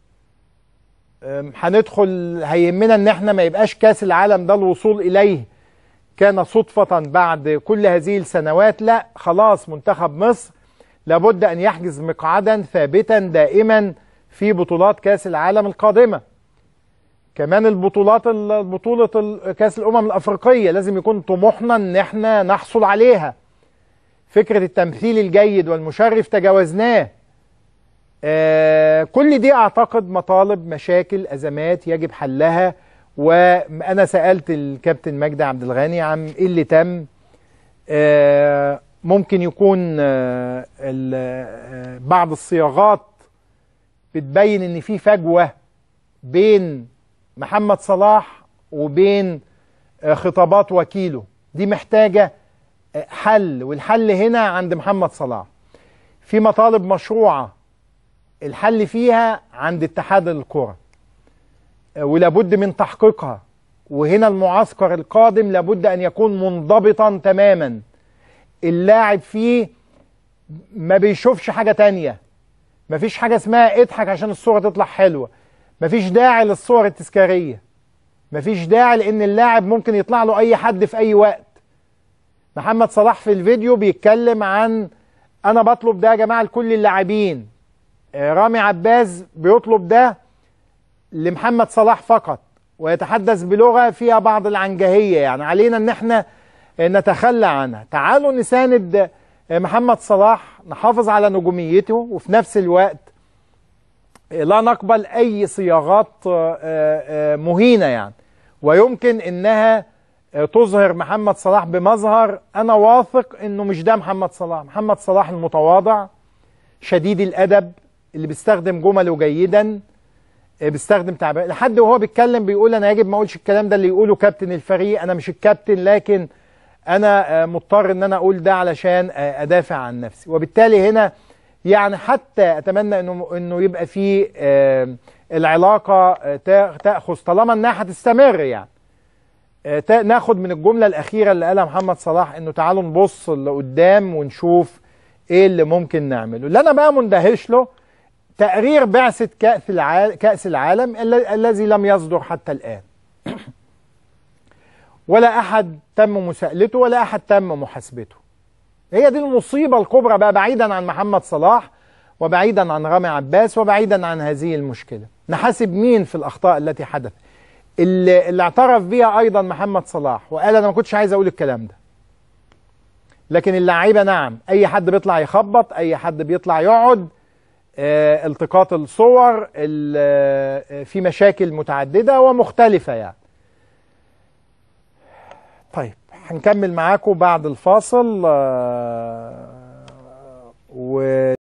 Speaker 1: هندخل، هيهمنا ان احنا ما يبقاش كاس العالم ده الوصول اليه كان صدفة بعد كل هذه السنوات. لا، خلاص منتخب مصر لابد ان يحجز مقعدا ثابتا دائما في بطولات كاس العالم القادمة. كمان البطولات بطولة كاس الامم الافريقية لازم يكون طموحنا ان احنا نحصل عليها. فكرة التمثيل الجيد والمشرف تجاوزناه. آه كل دي اعتقد مطالب، مشاكل، ازمات يجب حلها. وانا سألت الكابتن مجدي عبد الغني عن ايه اللي تم. آه ممكن يكون آه آه بعض الصياغات بتبين ان في فجوة بين محمد صلاح وبين آه خطابات وكيله، دي محتاجة حل، والحل هنا عند محمد صلاح. في مطالب مشروعة الحل فيها عند اتحاد الكرة ولابد من تحقيقها، وهنا المعسكر القادم لابد ان يكون منضبطا تماما. اللاعب فيه ما بيشوفش حاجة تانية، مفيش حاجة اسمها اضحك عشان الصورة تطلع حلوة، مفيش داعي للصور التذكارية، مفيش داعي لان اللاعب ممكن يطلع له اي حد في اي وقت. محمد صلاح في الفيديو بيتكلم عن انا بطلب ده يا جماعة لكل اللاعبين، رامي عباس بيطلب ده لمحمد صلاح فقط، ويتحدث بلغة فيها بعض العنجهية، يعني علينا ان احنا نتخلى عنها. تعالوا نساند محمد صلاح، نحافظ على نجوميته، وفي نفس الوقت لا نقبل أي صياغات مهينة يعني، ويمكن إنها تظهر محمد صلاح بمظهر أنا واثق إنه مش ده محمد صلاح. محمد صلاح المتواضع شديد الأدب اللي بيستخدم جمله جيدا، بيستخدم تعبير لحد وهو بيتكلم بيقول أنا يجب ما أقولش الكلام ده اللي يقوله كابتن الفريق، أنا مش الكابتن لكن أنا مضطر إن أنا أقول ده علشان أدافع عن نفسي. وبالتالي هنا يعني حتى أتمنى إنه إنه يبقى في العلاقة تأخذ طالما إنها هتستمر يعني ناخد من الجملة الأخيرة اللي قالها محمد صلاح إنه تعالوا نبص لقدام ونشوف إيه اللي ممكن نعمله. اللي أنا بقى مندهش له تقرير بعثة كأس العالم, كأس العالم الذي لم يصدر حتى الآن. ولا أحد تم مساءلته ولا أحد تم محاسبته. هي دي المصيبة الكبرى بقى، بعيدا عن محمد صلاح وبعيدا عن رامي عباس وبعيدا عن هذه المشكلة. نحاسب مين في الأخطاء التي حدثت؟ اللي, اللي اعترف بيها أيضا محمد صلاح وقال أنا ما كنتش عايز أقول الكلام ده، لكن اللعيبة نعم، أي حد بيطلع يخبط، أي حد بيطلع يقعد، اه التقاط الصور، اه في مشاكل متعددة ومختلفة يعني. طيب هنكمل معاكم بعد الفاصل اه و